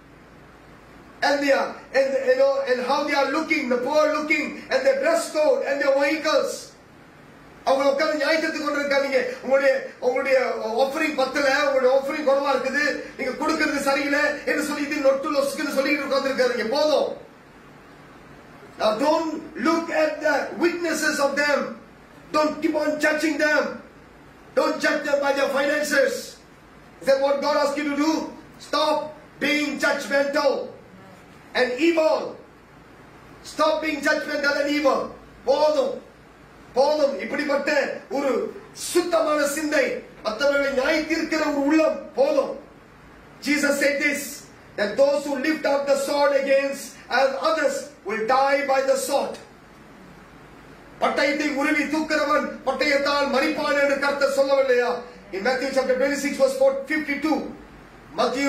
And how they are looking, the poor looking, and their dress code and their vehicles. அவங்க உட்கார்ந்து நியாயத்திற்கு கொண்டு இருக்காதீங்க. உங்களுடைய ஆஃபரிங் பத்தல, உங்களுடைய ஆஃபரிங் குறைவா இருக்குது, நீங்க கொடுக்கிறது சரியில்லை என்று சொல்லி இது நொட்டு லொஸ்க்குன்னு சொல்லிட்டு உட்கார்ந்து இருக்காதீங்க. போதும். Now don't look at the weaknesses of them. Don't keep on judging them. Don't judge them by their finances. Is that what God asks you to do? Stop being judgmental and evil. Stop being judgmental and evil. போதும். இப்படிப்பட்ட ஒரு சுத்தமான சிந்தை, மற்றவர்களை நியாயத்திற்கிற ஒரு உள்ளம் போதும். Jesus said this, that those who lift up the sword against others will die by the sword. பட்டயத்தை உருவி தூக்கிறவன் பட்டயத்தால் மரிப்பான் என்று கர்த்தர் சொல்லவில்லையா? In Matthew chapter 26 verse 52. Matthew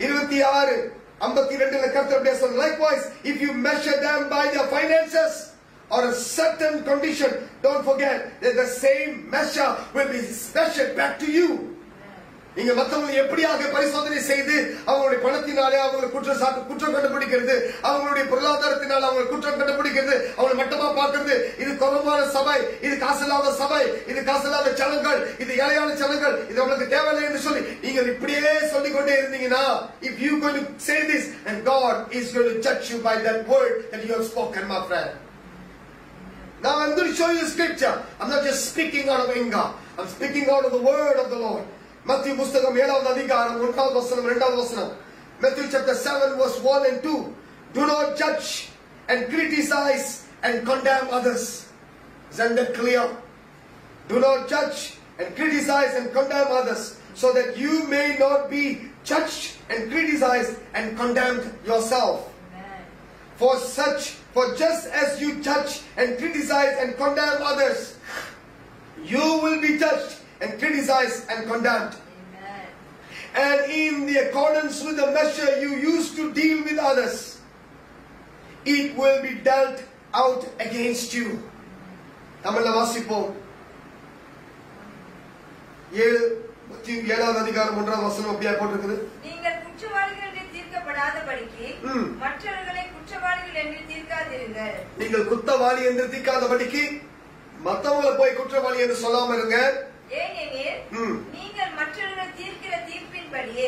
26:52 கர்த்தர் பேசுறார். Likewise, if you measure them by their finances or a certain condition, don't forget that the same measure will be measured back to you. நீங்க மற்றவங்களை எப்படியாக பரிசோதனை செய்து அவங்களுடைய பணத்தினாலே அவங்களை குற்றம் கண்டுபிடிக்கிறது, அவங்களுடைய பொருளாதாரத்தினால அவங்களை குற்றம் கண்டுபிடிக்கிறது, அவங்களை மட்டமா பார்க்கிறது, இது குறைவான சபை, இது காசில்லாத சபை, இது காசில்லாத சனங்கள், இது ஏழையான சனங்கள், இது அவங்களுக்கு தேவையில்லை என்று சொல்லி நீங்கள் இப்படியே சொல்லிக்கொண்டே இருந்தீங்கன்னா, if you going to say this, and God is going to judge you by that word that you have spoken, my friend. Now I'm going to show you the scripture. I'm not just speaking out of anger. I'm speaking out of the word of the Lord. Matthew புத்தகம் 7வது அதிகாரம் 1வது வசனம் 2வது வசனம். Matthew chapter 7 verse 1 and 2. Do not judge and criticize and condemn others. Isn't that clear? Do not judge and criticize and condemn others, so that you may not be judged and criticized and condemned yourself. Amen. For just as you judge and criticize and condemn others, you will be judged and criticized and condemned. Amen. And in the accordance with the measure you use to deal with others, it will be dealt out against you. தமிழ்ல வாசிப்போம். 7வது அதிகாரம் 1வது வசனம் அப்படியே போட்டிருக்குது. நீங்கள் குற்றவாளிகள் என்று தீர்க்கப்படாதபடிக்கு மற்றவர்களை குற்றவாளிகள் என்று தீர்க்காதீர்கள். நீங்கள் குற்றவாளி என்று தீர்க்காதபடிக்கு மற்றவங்களை போய் குற்றவாளி என்று சொல்லாம இருங்க. ஏனெனில் நீங்கள் மற்றவர்களை தீர்க்கிற தீர்ப்பின்படியே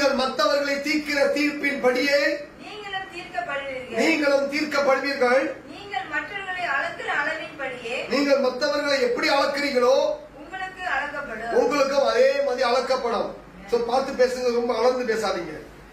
நீங்களும் தீர்க்கப்படுவீர்கள். நீங்கள் மற்றவர்களை அளக்கிற அளவின்படியே நீங்கள் மற்றவர்களை எப்படி அளக்கிறீங்களோ உங்களுக்கும் அதே மாதிரி அளக்கப்படும். சோ பார்த்து பேசுங்க, ரொம்ப அளந்து பேசாதீங்க.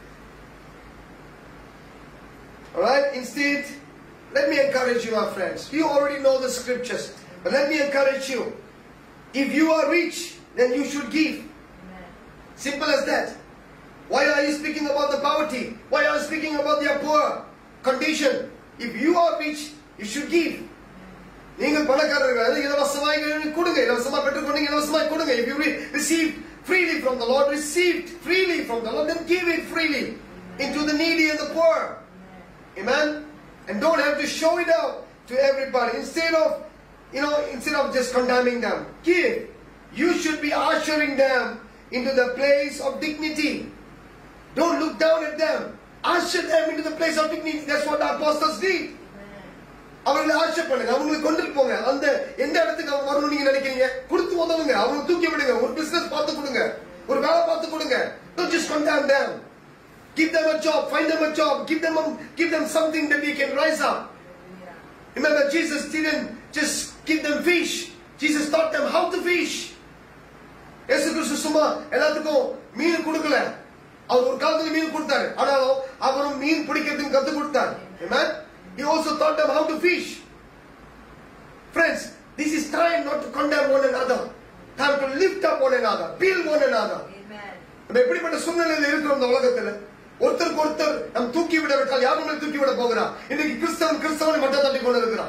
Alright, instead, let me encourage you, our friends. You already know the scriptures, but let me encourage you. If you are rich, then you should give. Amen. Simple as that. Why are you speaking about the poverty? Why are you speaking about their poor condition? If you are rich, you should give. நீங்கள் பணக்காரர்கள் இலவசமாய் கொடுங்க, இலவசமா பெற்றுக்கொண்டீங்க, இலவசமாய் கொடுங்க. If you receive freely from the Lord, received freely from the Lord, then give it freely into the needy and the poor. Amen. And don't have to show it out to everybody. Instead of just condemning them, give. You should be ushering them into the place of dignity. Don't look down at them. Usher them into the place of dignity. That's what the apostles did. அவங்களை ஆசைப்படுங்க, அவங்களுக்கு கொண்டு போங்க. அந்த எந்த இடத்துக்கு அவங்க வரணும் நீங்க நினைக்கிறீங்க, கொடுத்து உதவுங்க, அவங்க தூக்கி விடுங்க, ஒரு பிசினஸ் பார்த்து கொடுங்க, ஒரு வேலை பார்த்து கொடுங்க. Don't just condemn them. Give them a job, find them a job, give them something that they can rise up. Remember, Jesus didn't just give them fish. Jesus taught them how to fish. இயேசு கிறிஸ்து சும்மா எல்லாத்துக்கும் மீன் கொடுக்கல. அவர் ஒரு காலத்துல மீன் கொடுத்தாரு, ஆனாலும் அவரும் மீன் பிடிக்கிறதுக்கு கத்து கொடுத்தார். Amen. He also taught them how to fish. Friends, this is time not to condemn one another. Time to lift up one another, build one another. Amen. நம்ம எப்படிப்பட்ட சூழ்நிலையில் இருக்கிறோம் இந்த உலகத்துல? ஒருத்தருக்கு ஒருத்தர் நம் தூக்கி விட விட்டால் யார் நம்மளை தூக்கி விட போகிறார்? இன்னைக்கு கிறிஸ்தவனை மட்டும் தட்டி கொண்டு இருக்கிறான்.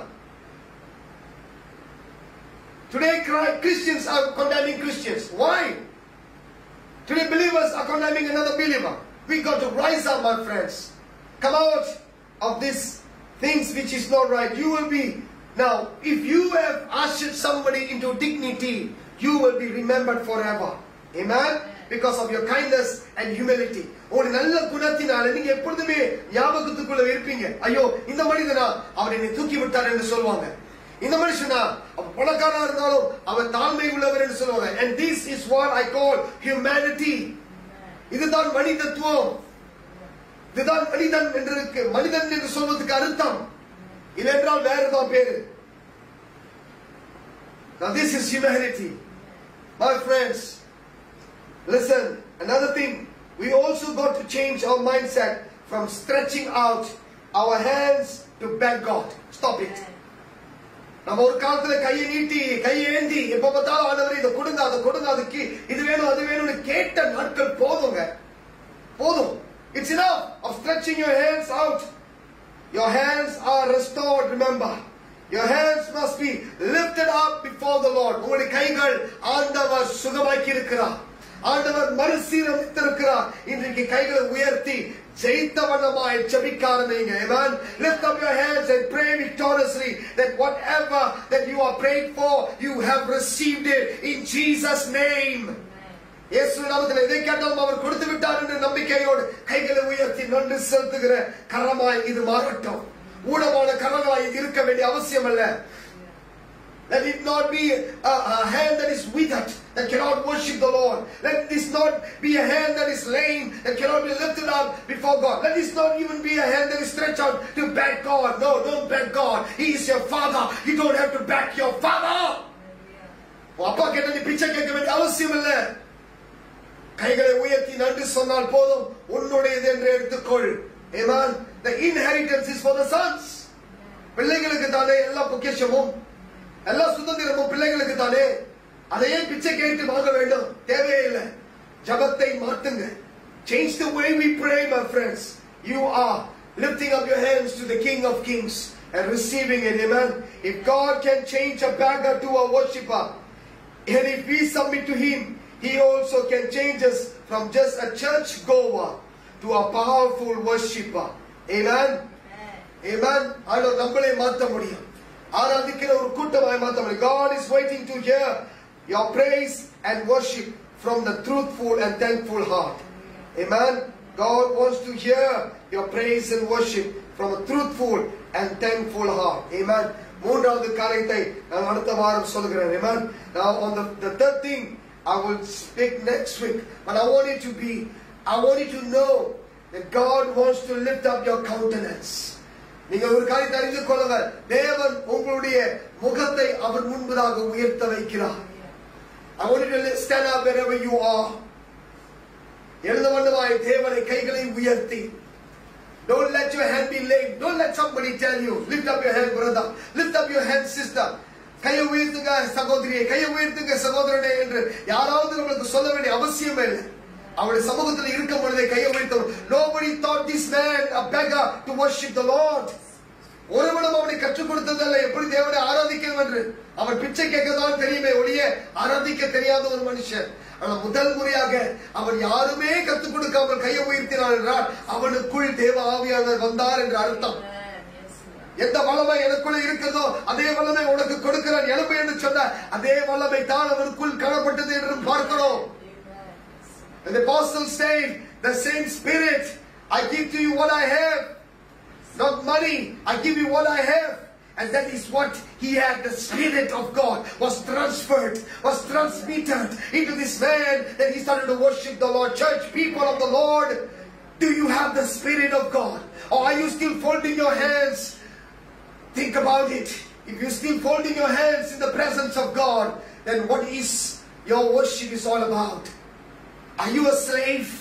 Today Christians are condemning Christians. Why? Today believers are condemning another believer. We got to rise up, my friends. Come out of this things which is not right. You will be, now if you have ushered somebody into dignity, you will be remembered forever. Amen. Because of your kindness and humility. ஒரு நல்ல குணத்தினால நீங்க எப்பொழுதுமே ஞாபகத்துக்குள்ள இருப்பீங்க. ஐயோ இந்த மனிதனா அவர் என்னை தூக்கி விட்டார் என்று சொல்வாங்க. இந்த மனுஷனா அவர் பணக்காரனா இருந்தாலும் அவர் தாழ்மை உள்ளவர் என்று சொல்வாங்க. And this is what I call humanity. இதுதான் மனிதத்துவம். இதுதான் மனிதன் என்று சொல்வதற்கு அர்த்தம். இல்லென்றால் வேறுதான் பேரு. Now this is humanity. My friends, listen, another thing, we also got to change our mindset from stretching out our hands to beg God. Stop it. நம்ம ஒரு காலத்துல கையை நீட்டி கையை ஏந்தி எப்ப பார்த்தாலும் ஆண்டவரே இதை கொடுங்க அதை கொடுங்க, அதுக்கு இது வேணும் அது வேணும்னு கேட்ட நாட்கள் போதுங்க, போதும். It's enough of stretching your hands out. Your hands are restored, remember. Your hands must be lifted up before the Lord. உங்களுடைய கைகள் ஆண்டவர் சுகமாக்கி இருக்கிறார், ஆண்டவர் மறுசீரமைத்திருக்கிறார். இன்றைக்கு கைகளை உயர்த்தி ஜெயித்தவனமாய் ஜெபிக்க ஆரம்பிங்க. Amen. Lift up your hands and pray victoriously that whatever that you are praying for, you have received it in Jesus' name. இயேசு நாமத்தில் எதை கேட்டாலும் அவர் கொடுத்து விட்டார் என்ற நம்பிக்கையோடு கைகளை உயர்த்தி நன்றி செலுத்துகிற கரமாய் இது மாறட்டும். ஊனமான கரங்களாய் இது இருக்க வேண்டிய அவசியம் அல்ல. Let it not be a hand that is withered, that cannot worship the Lord. Let this not be a hand that is lame, that cannot be lifted up before God. Let this not even be a hand that is stretched out to beg God. No, don't beg God. He is your Father. You don't have to beg your Father. அப்பா கேட்ட நீ பிச்சை கேட்க வேண்டிய அவசியம் இல்லை. கைகளை உயர்த்தி நன்றி சொன்னால் போதும், உன்னுடையது என்று எடுத்துக்கொள். Amen. The inheritance is for the sons. பிள்ளைகளுக்கு தானே எல்லா பொக்கிஷமும் எல்லா சுதந்திரமும் பிள்ளைகளுக்கு தானே. அதையே பிச்சை கேட்டு வாங்க வேண்டும், தேவையே இல்லை. ஜபத்தை மாற்றுங்க. Change the way we pray, my friends. You are lifting up your hands to the King of Kings and receiving it. Amen. If God can change a beggar to a worshipper, and if we submit to Him, He also can change us from just a church goer to a powerful worshipper. Amen. Amen. ஆண்டவர் நம்மளை மாற்ற முடியும், ஆராதிக்கிற ஒரு கூட்டமாய் மாற்ற முடியும். God is waiting to hear your praise and worship from the truthful and thankful heart. Amen. God wants to hear your praise and worship from a truthful and thankful heart. Amen. மூன்றாவது காரியத்தை நான் அடுத்த வாரம் சொல்கிறேன். Amen. Now on the third thing I will speak next week, but I want you to know that God wants to lift up your countenance. நீங்க ஒரு காரியத்தை அறிந்து கொள்ளுங்க, தேவன் உங்களுடைய முகத்தை அவர் முன்பதாக உயர்த்த வைக்கிறார். I want you to stand up wherever you are. எழுந்த வண்ணமாய் தேவனை கைகளை உயர்த்தி. Don't let your hand be lame. Don't let somebody tell you, lift up your hand brother, lift up your hand sister. கையை உயர்த்துங்க சகோதரியை, கையை உயர்த்துங்க சகோதரனே என்று யாராவது நம்மளுக்கு சொல்ல வேண்டிய அவசியமே இல்லை. அவருடைய சமூகத்தில் இருக்கும் பொழுதே கையை உயர்த்தவர். Nobody taught this man a beggar to worship the Lord. ஒருவனும் அவனை கற்றுக் கொடுத்ததல்ல எப்படி தேவனை ஆராதிக்கணும் என்று. அவன் பிச்சை கேட்கதான் தெரியுமே ஒழிய ஆராதிக்க தெரியாத ஒரு மனுஷன். ஆனால் முதல் முறையாக அவன் யாருமே கற்றுக் கொடுக்காமல் கையை உயர்த்தினான் என்றால் அவனுக்குள் தேவ ஆவியானவர் வந்தார் என்று அர்த்தம். எந்த வல்லமை எனக்குள்ள இருக்கிறதோ அதே வல்லமை உனக்கு கொடுக்கிறான் எலும்பு என்று சொன்ன அதே வல்லமை தான் அவனுக்குள் காணப்பட்டது என்று பார்க்கிறோம். And the apostle said, the same spirit, I give to you what I have. Not money, I give you what I have. And that is what he had. The Spirit of God was transferred, was transmitted into this man, that he started to worship the Lord. Church, people of the Lord, do you have the Spirit of God? Or are you still folding your hands? Think about it. If you're still folding your hands in the presence of God, then what is your worship is all about? Are you a slave?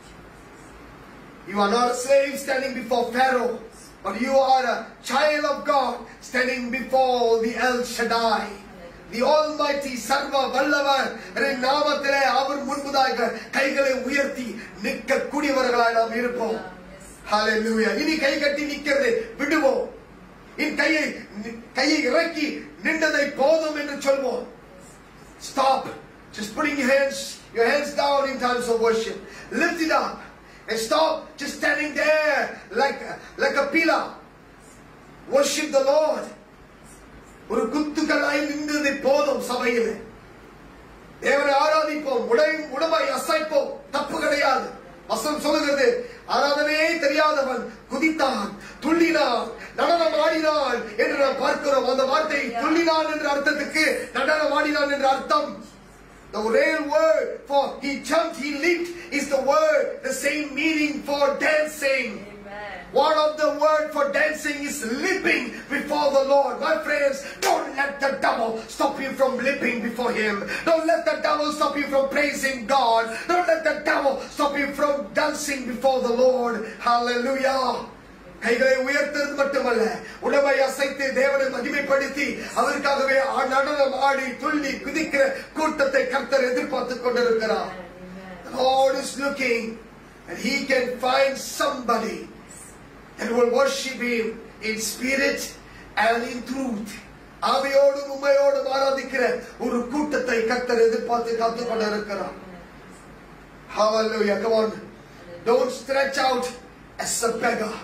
You are not a slave standing before Pharaoh, but you are a child of God standing before the El Shaddai, the Almighty Sarva Vallavar. Naamathile avar munbudaga kaigale uyarthi nikka kudiyavargalai naam irupom. Hallelujah. Ini kai katti nikkiradai viduvom. In kaiyai irakki nindadai podum endru solvom. Stop just putting your hands down in times of worship. Lift it up. And stop just standing there like a pillar. Worship the Lord. ஒரு குத்துக்கல்லாய் நின்றதை போதும் சபையிலே. தேவனை ஆராதிப்போம், உடம்பை அசைப்போம், தப்பு கிடையாது. வசனம் சொல்லுகிறது, ஆராதனையே தெரியாதவன் குதித்தான், துள்ளினான், நடனம் ஆடினான் என்று நாம் பார்க்கிறோம். அந்த வார்த்தை துள்ளினான் என்ற அர்த்தத்துக்கு நடனம் ஆடினான் என்ற அர்த்தம். The real word for he jumped, he leaped is the word, the same meaning for dancing. Amen. One of the word for dancing is leaping before the Lord. My friends, don't let the devil stop you from leaping before him. Don't let the devil stop you from praising God. Don't let the devil stop you from dancing before the Lord. Hallelujah. கைகளை உயர்த்தது மட்டுமல்ல, உடம்பை அசைத்து தேவனை மகிமைப்படுத்தி அவருக்காகவே நடனம் ஆடி துள்ளி குதிக்கிற கூட்டத்தை கர்த்தர் எதிர்பார்த்துக் கொண்டிருக்கிறார். The Lord is looking and he can find somebody that will worship him in spirit and in truth. ஆவியோடும் உண்மையோடும் ஆராதிக்கிற ஒரு கூட்டத்தை கர்த்தர் எதிர்பார்த்து காத்துக் கொண்டிருக்கிறார். Hallelujah. Come on. Don't stretch out as a beggar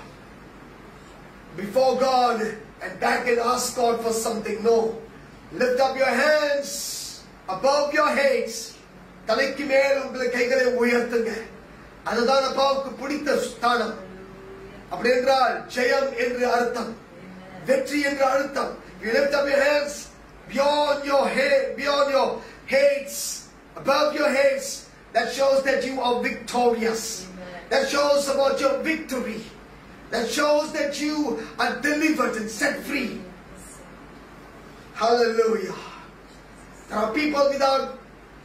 before God and beg and ask God for something. No. Lift up your hands above your heads. தலைக்கு மேல் உங்கள் கைகளை உயர்த்துங்க. அதுதான் அப்பாவுக்கு பிடித்த ஸ்தானம். அப்படி என்றால் ஜெயம் என்று அர்த்தம், வெற்றி என்று அர்த்தம். You lift up your hands beyond your heads, above your heads. That shows that you are victorious. That shows about your victory. That shows that you are delivered and set free. Hallelujah. There are people without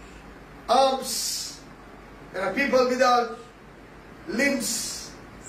arms. There are people without limbs.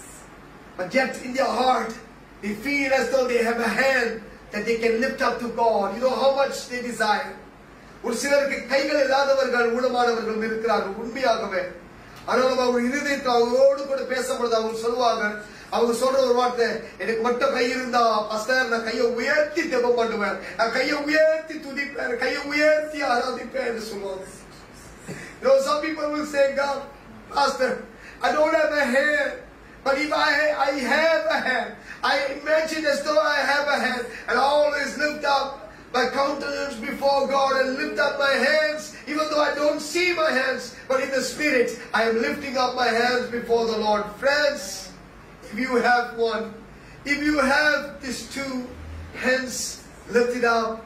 But yet in their heart, they feel as though they have a hand that they can lift up to God. You know how much they desire. ஒரு சிலருக்கு கைகள் இல்லாதவர்கள் ஊனமானவர்கள் இருக்கிறார்கள் உண்மையாகவே. ஆனால் அவங்க இருதயத்தில் அவங்களோடு கூட பேசப்படுது. அவங்க சொல்லுவாங்க, அவங்க சொல்ற ஒரு வார்த்தை, எனக்கு மட்டும் கை இருந்தா பாஸ்டர் நான் கையை உயர்த்தி ஜெபம் பண்ணுவேன், நான் கையை உயர்த்தி துதிப்பேன், கையை உயர்த்தி ஆராதிப்பேன் என்று சொல்லுவாங்க. You know, some people will say, God, Pastor, I don't have a hand, but if I have a hand, I imagine as though I have a hand, and I always lift up my countenance before God and lift up my hands, even though I don't see my hands, but in the spirit, I am lifting up my hands before the Lord. Friends, if you have one, if you have these two hands lifted up,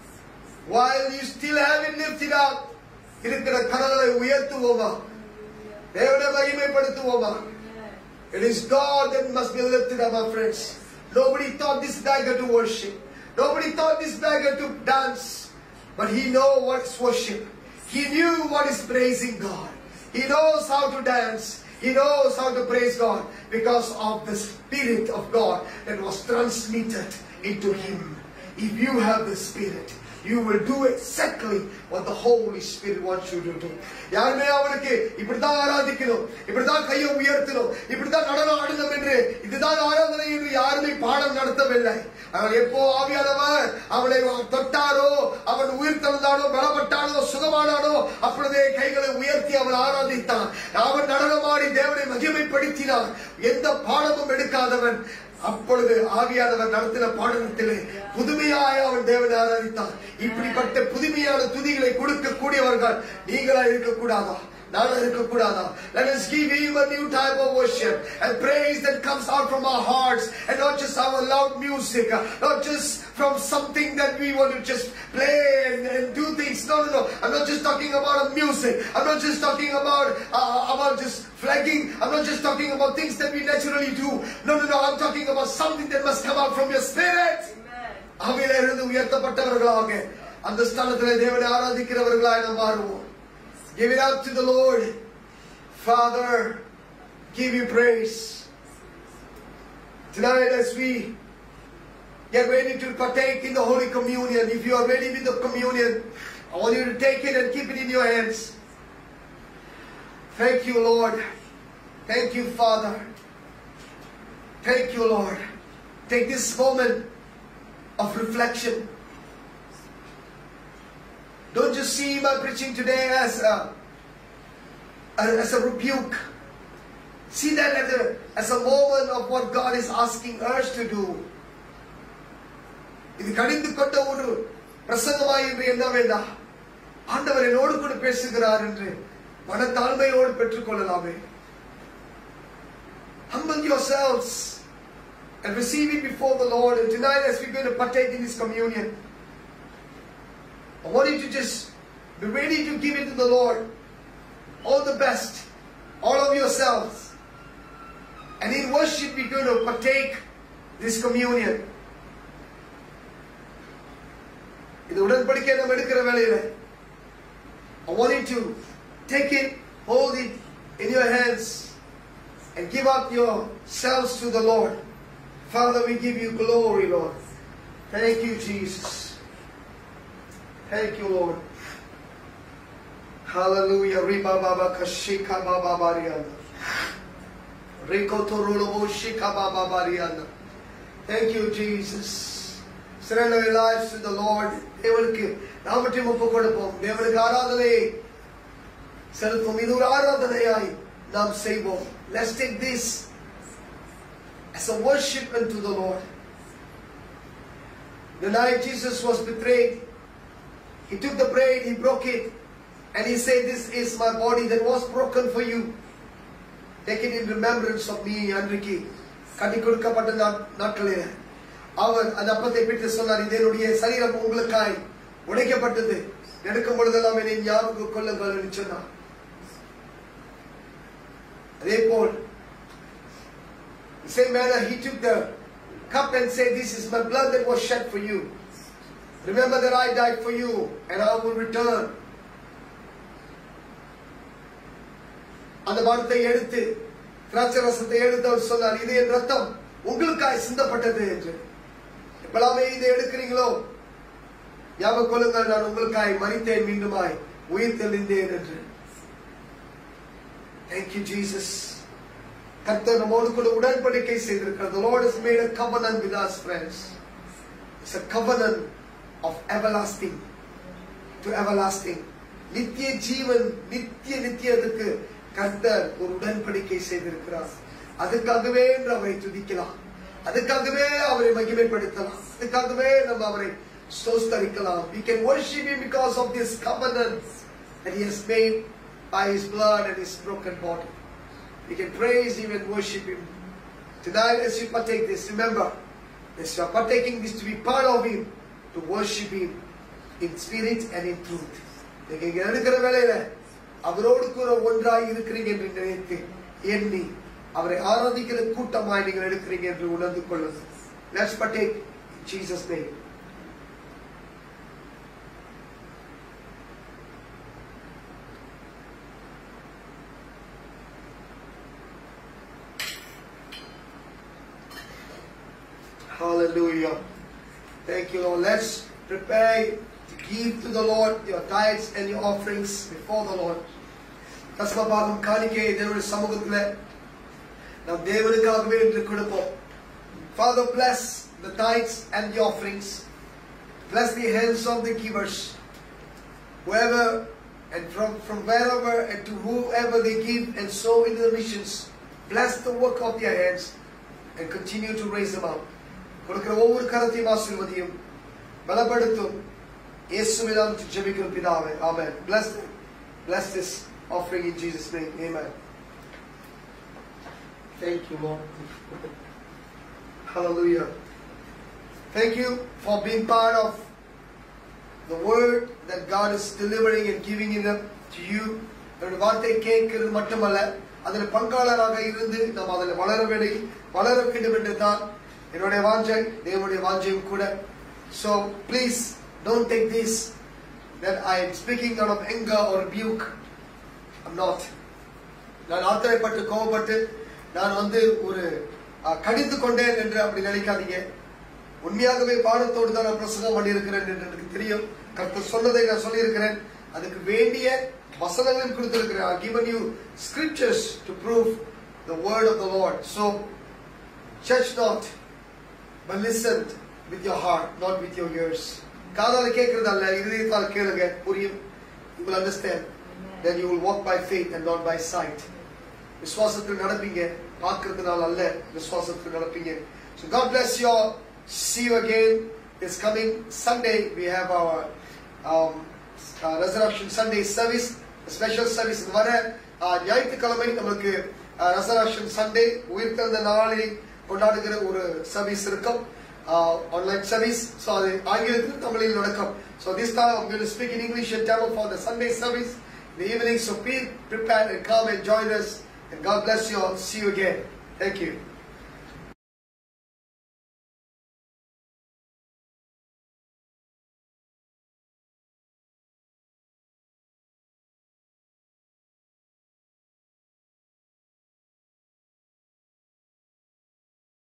while you still have it lifted up, இருக்கிற கரங்களை உயர்த்துவோமா, தேவனை மகிமைப்படுத்துவோமா. It is God that must be lifted up, my friends. Nobody taught this beggar to worship. Nobody taught this beggar to dance, but he knows what is worship. He knew what is praising God. He knows how to dance. He knows how to praise God because of the Spirit of God that was transmitted into him. If you have the Spirit, you will do exactly what the Holy Spirit wants you to do. யாருமே அவனுக்கு இப்படிதான் ஆராதிக்கணும், இப்படிதான் கையை உயர்த்தணும், இப்படிதான் நடனம் ஆடணும் என்று, இதுதான் ஆராதனை என்று யாருமே பாடம் நடத்தவில்லை. ஆனால் எப்போ ஆவியானவர் அவனை தொட்டாரோ, அவன் உயிர் தந்தானோ, பலப்பட்டானோ, சுகமானானோ, அப்பொழுதே கைகளை உயர்த்தி அவன் ஆராதித்தான். அவன் நடனமாடி தேவனை மகிமைப்படுத்தினான். எந்த பாடமும் எடுக்காதவன் அப்பொழுது ஆவியானவர் நடத்தின பாடத்திலே புதுமையாய் அவன் தேவனை ஆராதித்தான். இப்படிப்பட்ட புதுமையான துதிகளை கொடுக்க கூடியவர்கள் நீங்களா இருக்கக்கூடாதா? Let us give Him a new type of worship and praise that comes out from our hearts, and not just our loud music, not just from something that we want to just play and do things. No. I'm not just talking about music. I'm not just talking about just flagging. I'm not just talking about things that we naturally do. No. I'm talking about something that must come out from your spirit. அவையிலிருந்து உயர்த்தப்பட்டவர்களாக அந்த ஸ்தலத்திலே தேவனை ஆராதிக்கிறவர்களாய் நாம் மாறுவோம். Give it up to the Lord. Father, give you praise. Tonight as we get ready to partake in the Holy Communion, if you are ready with the communion, I want you to take it and keep it in your hands. Thank you, Lord. Thank you, Father. Thank you, Lord. Take this moment of reflection. Don't just see my preaching today as a rebuke. See that as a moment of what God is asking us to do. இது கடிந்து கொண்ட ஒரு பிரசங்கமாய் என்று எண்ண வேண்டாம். ஆண்டவர் என்னோடு கூட பேசுகிறார் என்று மனத்தாழ்மையோடு பெற்றுக்கொள்ளலாமே. Humble yourselves and receive it before the Lord. And tonight as we're going to partake in this communion, I want you to just be ready to give it to the Lord. All the best. All of yourselves. And in worship we're going to partake this communion. I want you to take it, hold it in your hands, and give up yourselves to the Lord. Father, we give you glory, Lord. Thank you, Jesus. Thank you, Lord. Hallelujah. Riba baba kashika baba bariana. Rikotorolobo shika baba bariana. Thank you, Jesus. Surrender your lives to the Lord. தேவனுக்கு நாமத்தை ஒப்புக் கொடுப்போம். தேவனுக்கு ஆராதனை செலுத்துவோம். இது ஒரு ஆராதனையாய் நாம் செய்வோம். Let's take this as a worship unto the Lord. The night Jesus was betrayed, He took the bread, He broke it, and He said, "This is my body that was broken for you. Take it in remembrance of me." அன்றைக்கு கட்டி கொடுக்கப்பட்ட நாட்களில் அவர் அந்த அப்பத்தை பிடித்து சொன்னார், "இது என்னுடைய சரீரம் உங்களுக்காய் உடைக்கப்பட்டது. எடுக்கும் பொழுதெல்லாம் என்னை ஞாபகம் கொள்ளுங்கள்" என்று சொன்னார். அதேபோல் the same manner He took the cup and said, "This is my blood that was shed for you. Remember that I died for you and I will return." அந்த பானத்தை எடுத்து திராட்சை ரசத்தை எடுத்து அவர் சொன்னார், "இது என் ரத்தம் உங்களுக்காய் சிந்தப்பட்டது" என்று. எப்பலாமே இதை எடுக்கிறீங்களோ ஞாபகம் கொள்ளுங்கள், நான் உங்களுக்காய் மரித்தேன், மீண்டுமாய் உயிர் தெளிந்தேன் என்று. Thank you, Jesus. கர்த்தர் நம்மோடு கூட உடன்படிக்கை செய்திருக்கிறார். The Lord has made a covenant with us, friends. It's a covenant of everlasting to everlasting. நித்திய ஜீவன், நித்தியத்துக்கு கர்த்தர் ஒரு உடன்படிக்கை செய்திருக்கிறார். அதுக்காகவே அவரை துதிக்கலாம், அதுக்காகவே அவரை மகிமைப்படுத்தலாம், அதுக்காகவே நம்ம அவரை ஸ்தோத்திரிக்கலாம். We can worship Him because of this covenant that He has made by His blood and His broken body. We can praise Him and worship Him. Tonight as you partake this, remember, as you are partaking this, to be part of Him, to worship Him in spirit and in truth. நீங்க இங்க இருக்கிற வேளையில அவரோடு கூட ஒன்றாய் இருக்கிறீங்க என்று நினைத்து எண்ணி அவரை ஆராதிக்கிற கூட்டமாய் நீங்கள் இருக்கிறீங்க என்று உணர்ந்து கொள்ளுங்கள். Let's partake in Jesus' name. Hallelujah. Thank you, Lord. Let's prepare to give to the Lord your tithes and your offerings before the Lord. தஸ்மபாகம் காணிக்கையை தேவனுடைய சமூகத்தில் நாம் தேவனுக்காகவே என்று கொடுப்போம். Father, bless the tithes and the offerings. Bless the hands of the givers. Whoever and from wherever and to whoever they give and sow into the missions. Bless the work of their hands and continue to raise them up. கொடுக்கிற ஒவ்வொரு கரத்தையும் ஆசீர்வதியும் பலப்படுத்தும். இயேசுவின் நாமத்தில் ஜெபிக்கிறோம் பிதாவே. Amen. Bless them. Bless this offering in Jesus' name. Amen. Thank you, Lord. Hallelujah. Thank you for being part of the word that God is delivering and giving it up to you. என்னுடைய வார்த்தை கேட்கிறது மட்டுமல்ல, அதில் பங்காளராக இருந்து நாம் அதில் வளர வேண்டும் என்று தான் என்னுடைய வாஞ்சை, தேவனுடைய வாஞ்சையும் கூட. So please don't take this that I am speaking out of anger or rebuke. I'm not. நான் ஆத்திரப்பட்டு கோபப்பட்டு நான் ஒரு கடிந்து கொண்டேன் என்று அப்படி நினைக்காதீங்க. உண்மையாகவே பாடத்தோடு தான் நான் பிரசங்கம் பண்ணியிருக்கிறேன் என்று எனக்கு தெரியும். கர்த்தர் சொன்னதை நான் சொல்லியிருக்கிறேன். அதுக்கு வேண்டிய வசனங்களையும் கொடுத்திருக்கிறேன். I've given you scriptures to prove the word of the Lord. So judge not, but listen with your heart, not with your ears. காதால கேட்கிறது அல்ல, இதயத்தால் கேளுங்க, புரியும். You will understand. Then you will walk by faith and not by sight. விசுவாசத்தில் நடப்பீங்க, பார்க்கிறதுனால அல்ல, விசுவாசத்தில் நடப்பீங்க. So God bless you all. See you again this coming Sunday. We have our Resurrection Sunday service, a special service. வர ஞாயிற்றுக்கிழமை நமக்கு Resurrection Sunday உயிர்த்தெழுந்த நாளில் கொண்டாடுகிற ஒரு சர்வீஸ் இருக்கும், ஆன்லைன் சர்வீஸ். ஸோ அது ஆங்கிலத்தில் தமிழில் நடக்கும். So this time I'm going to speak in English and Tamil for the Sunday service in the evening. So be prepared and come and join us. And God bless you all. See you again. Thank you.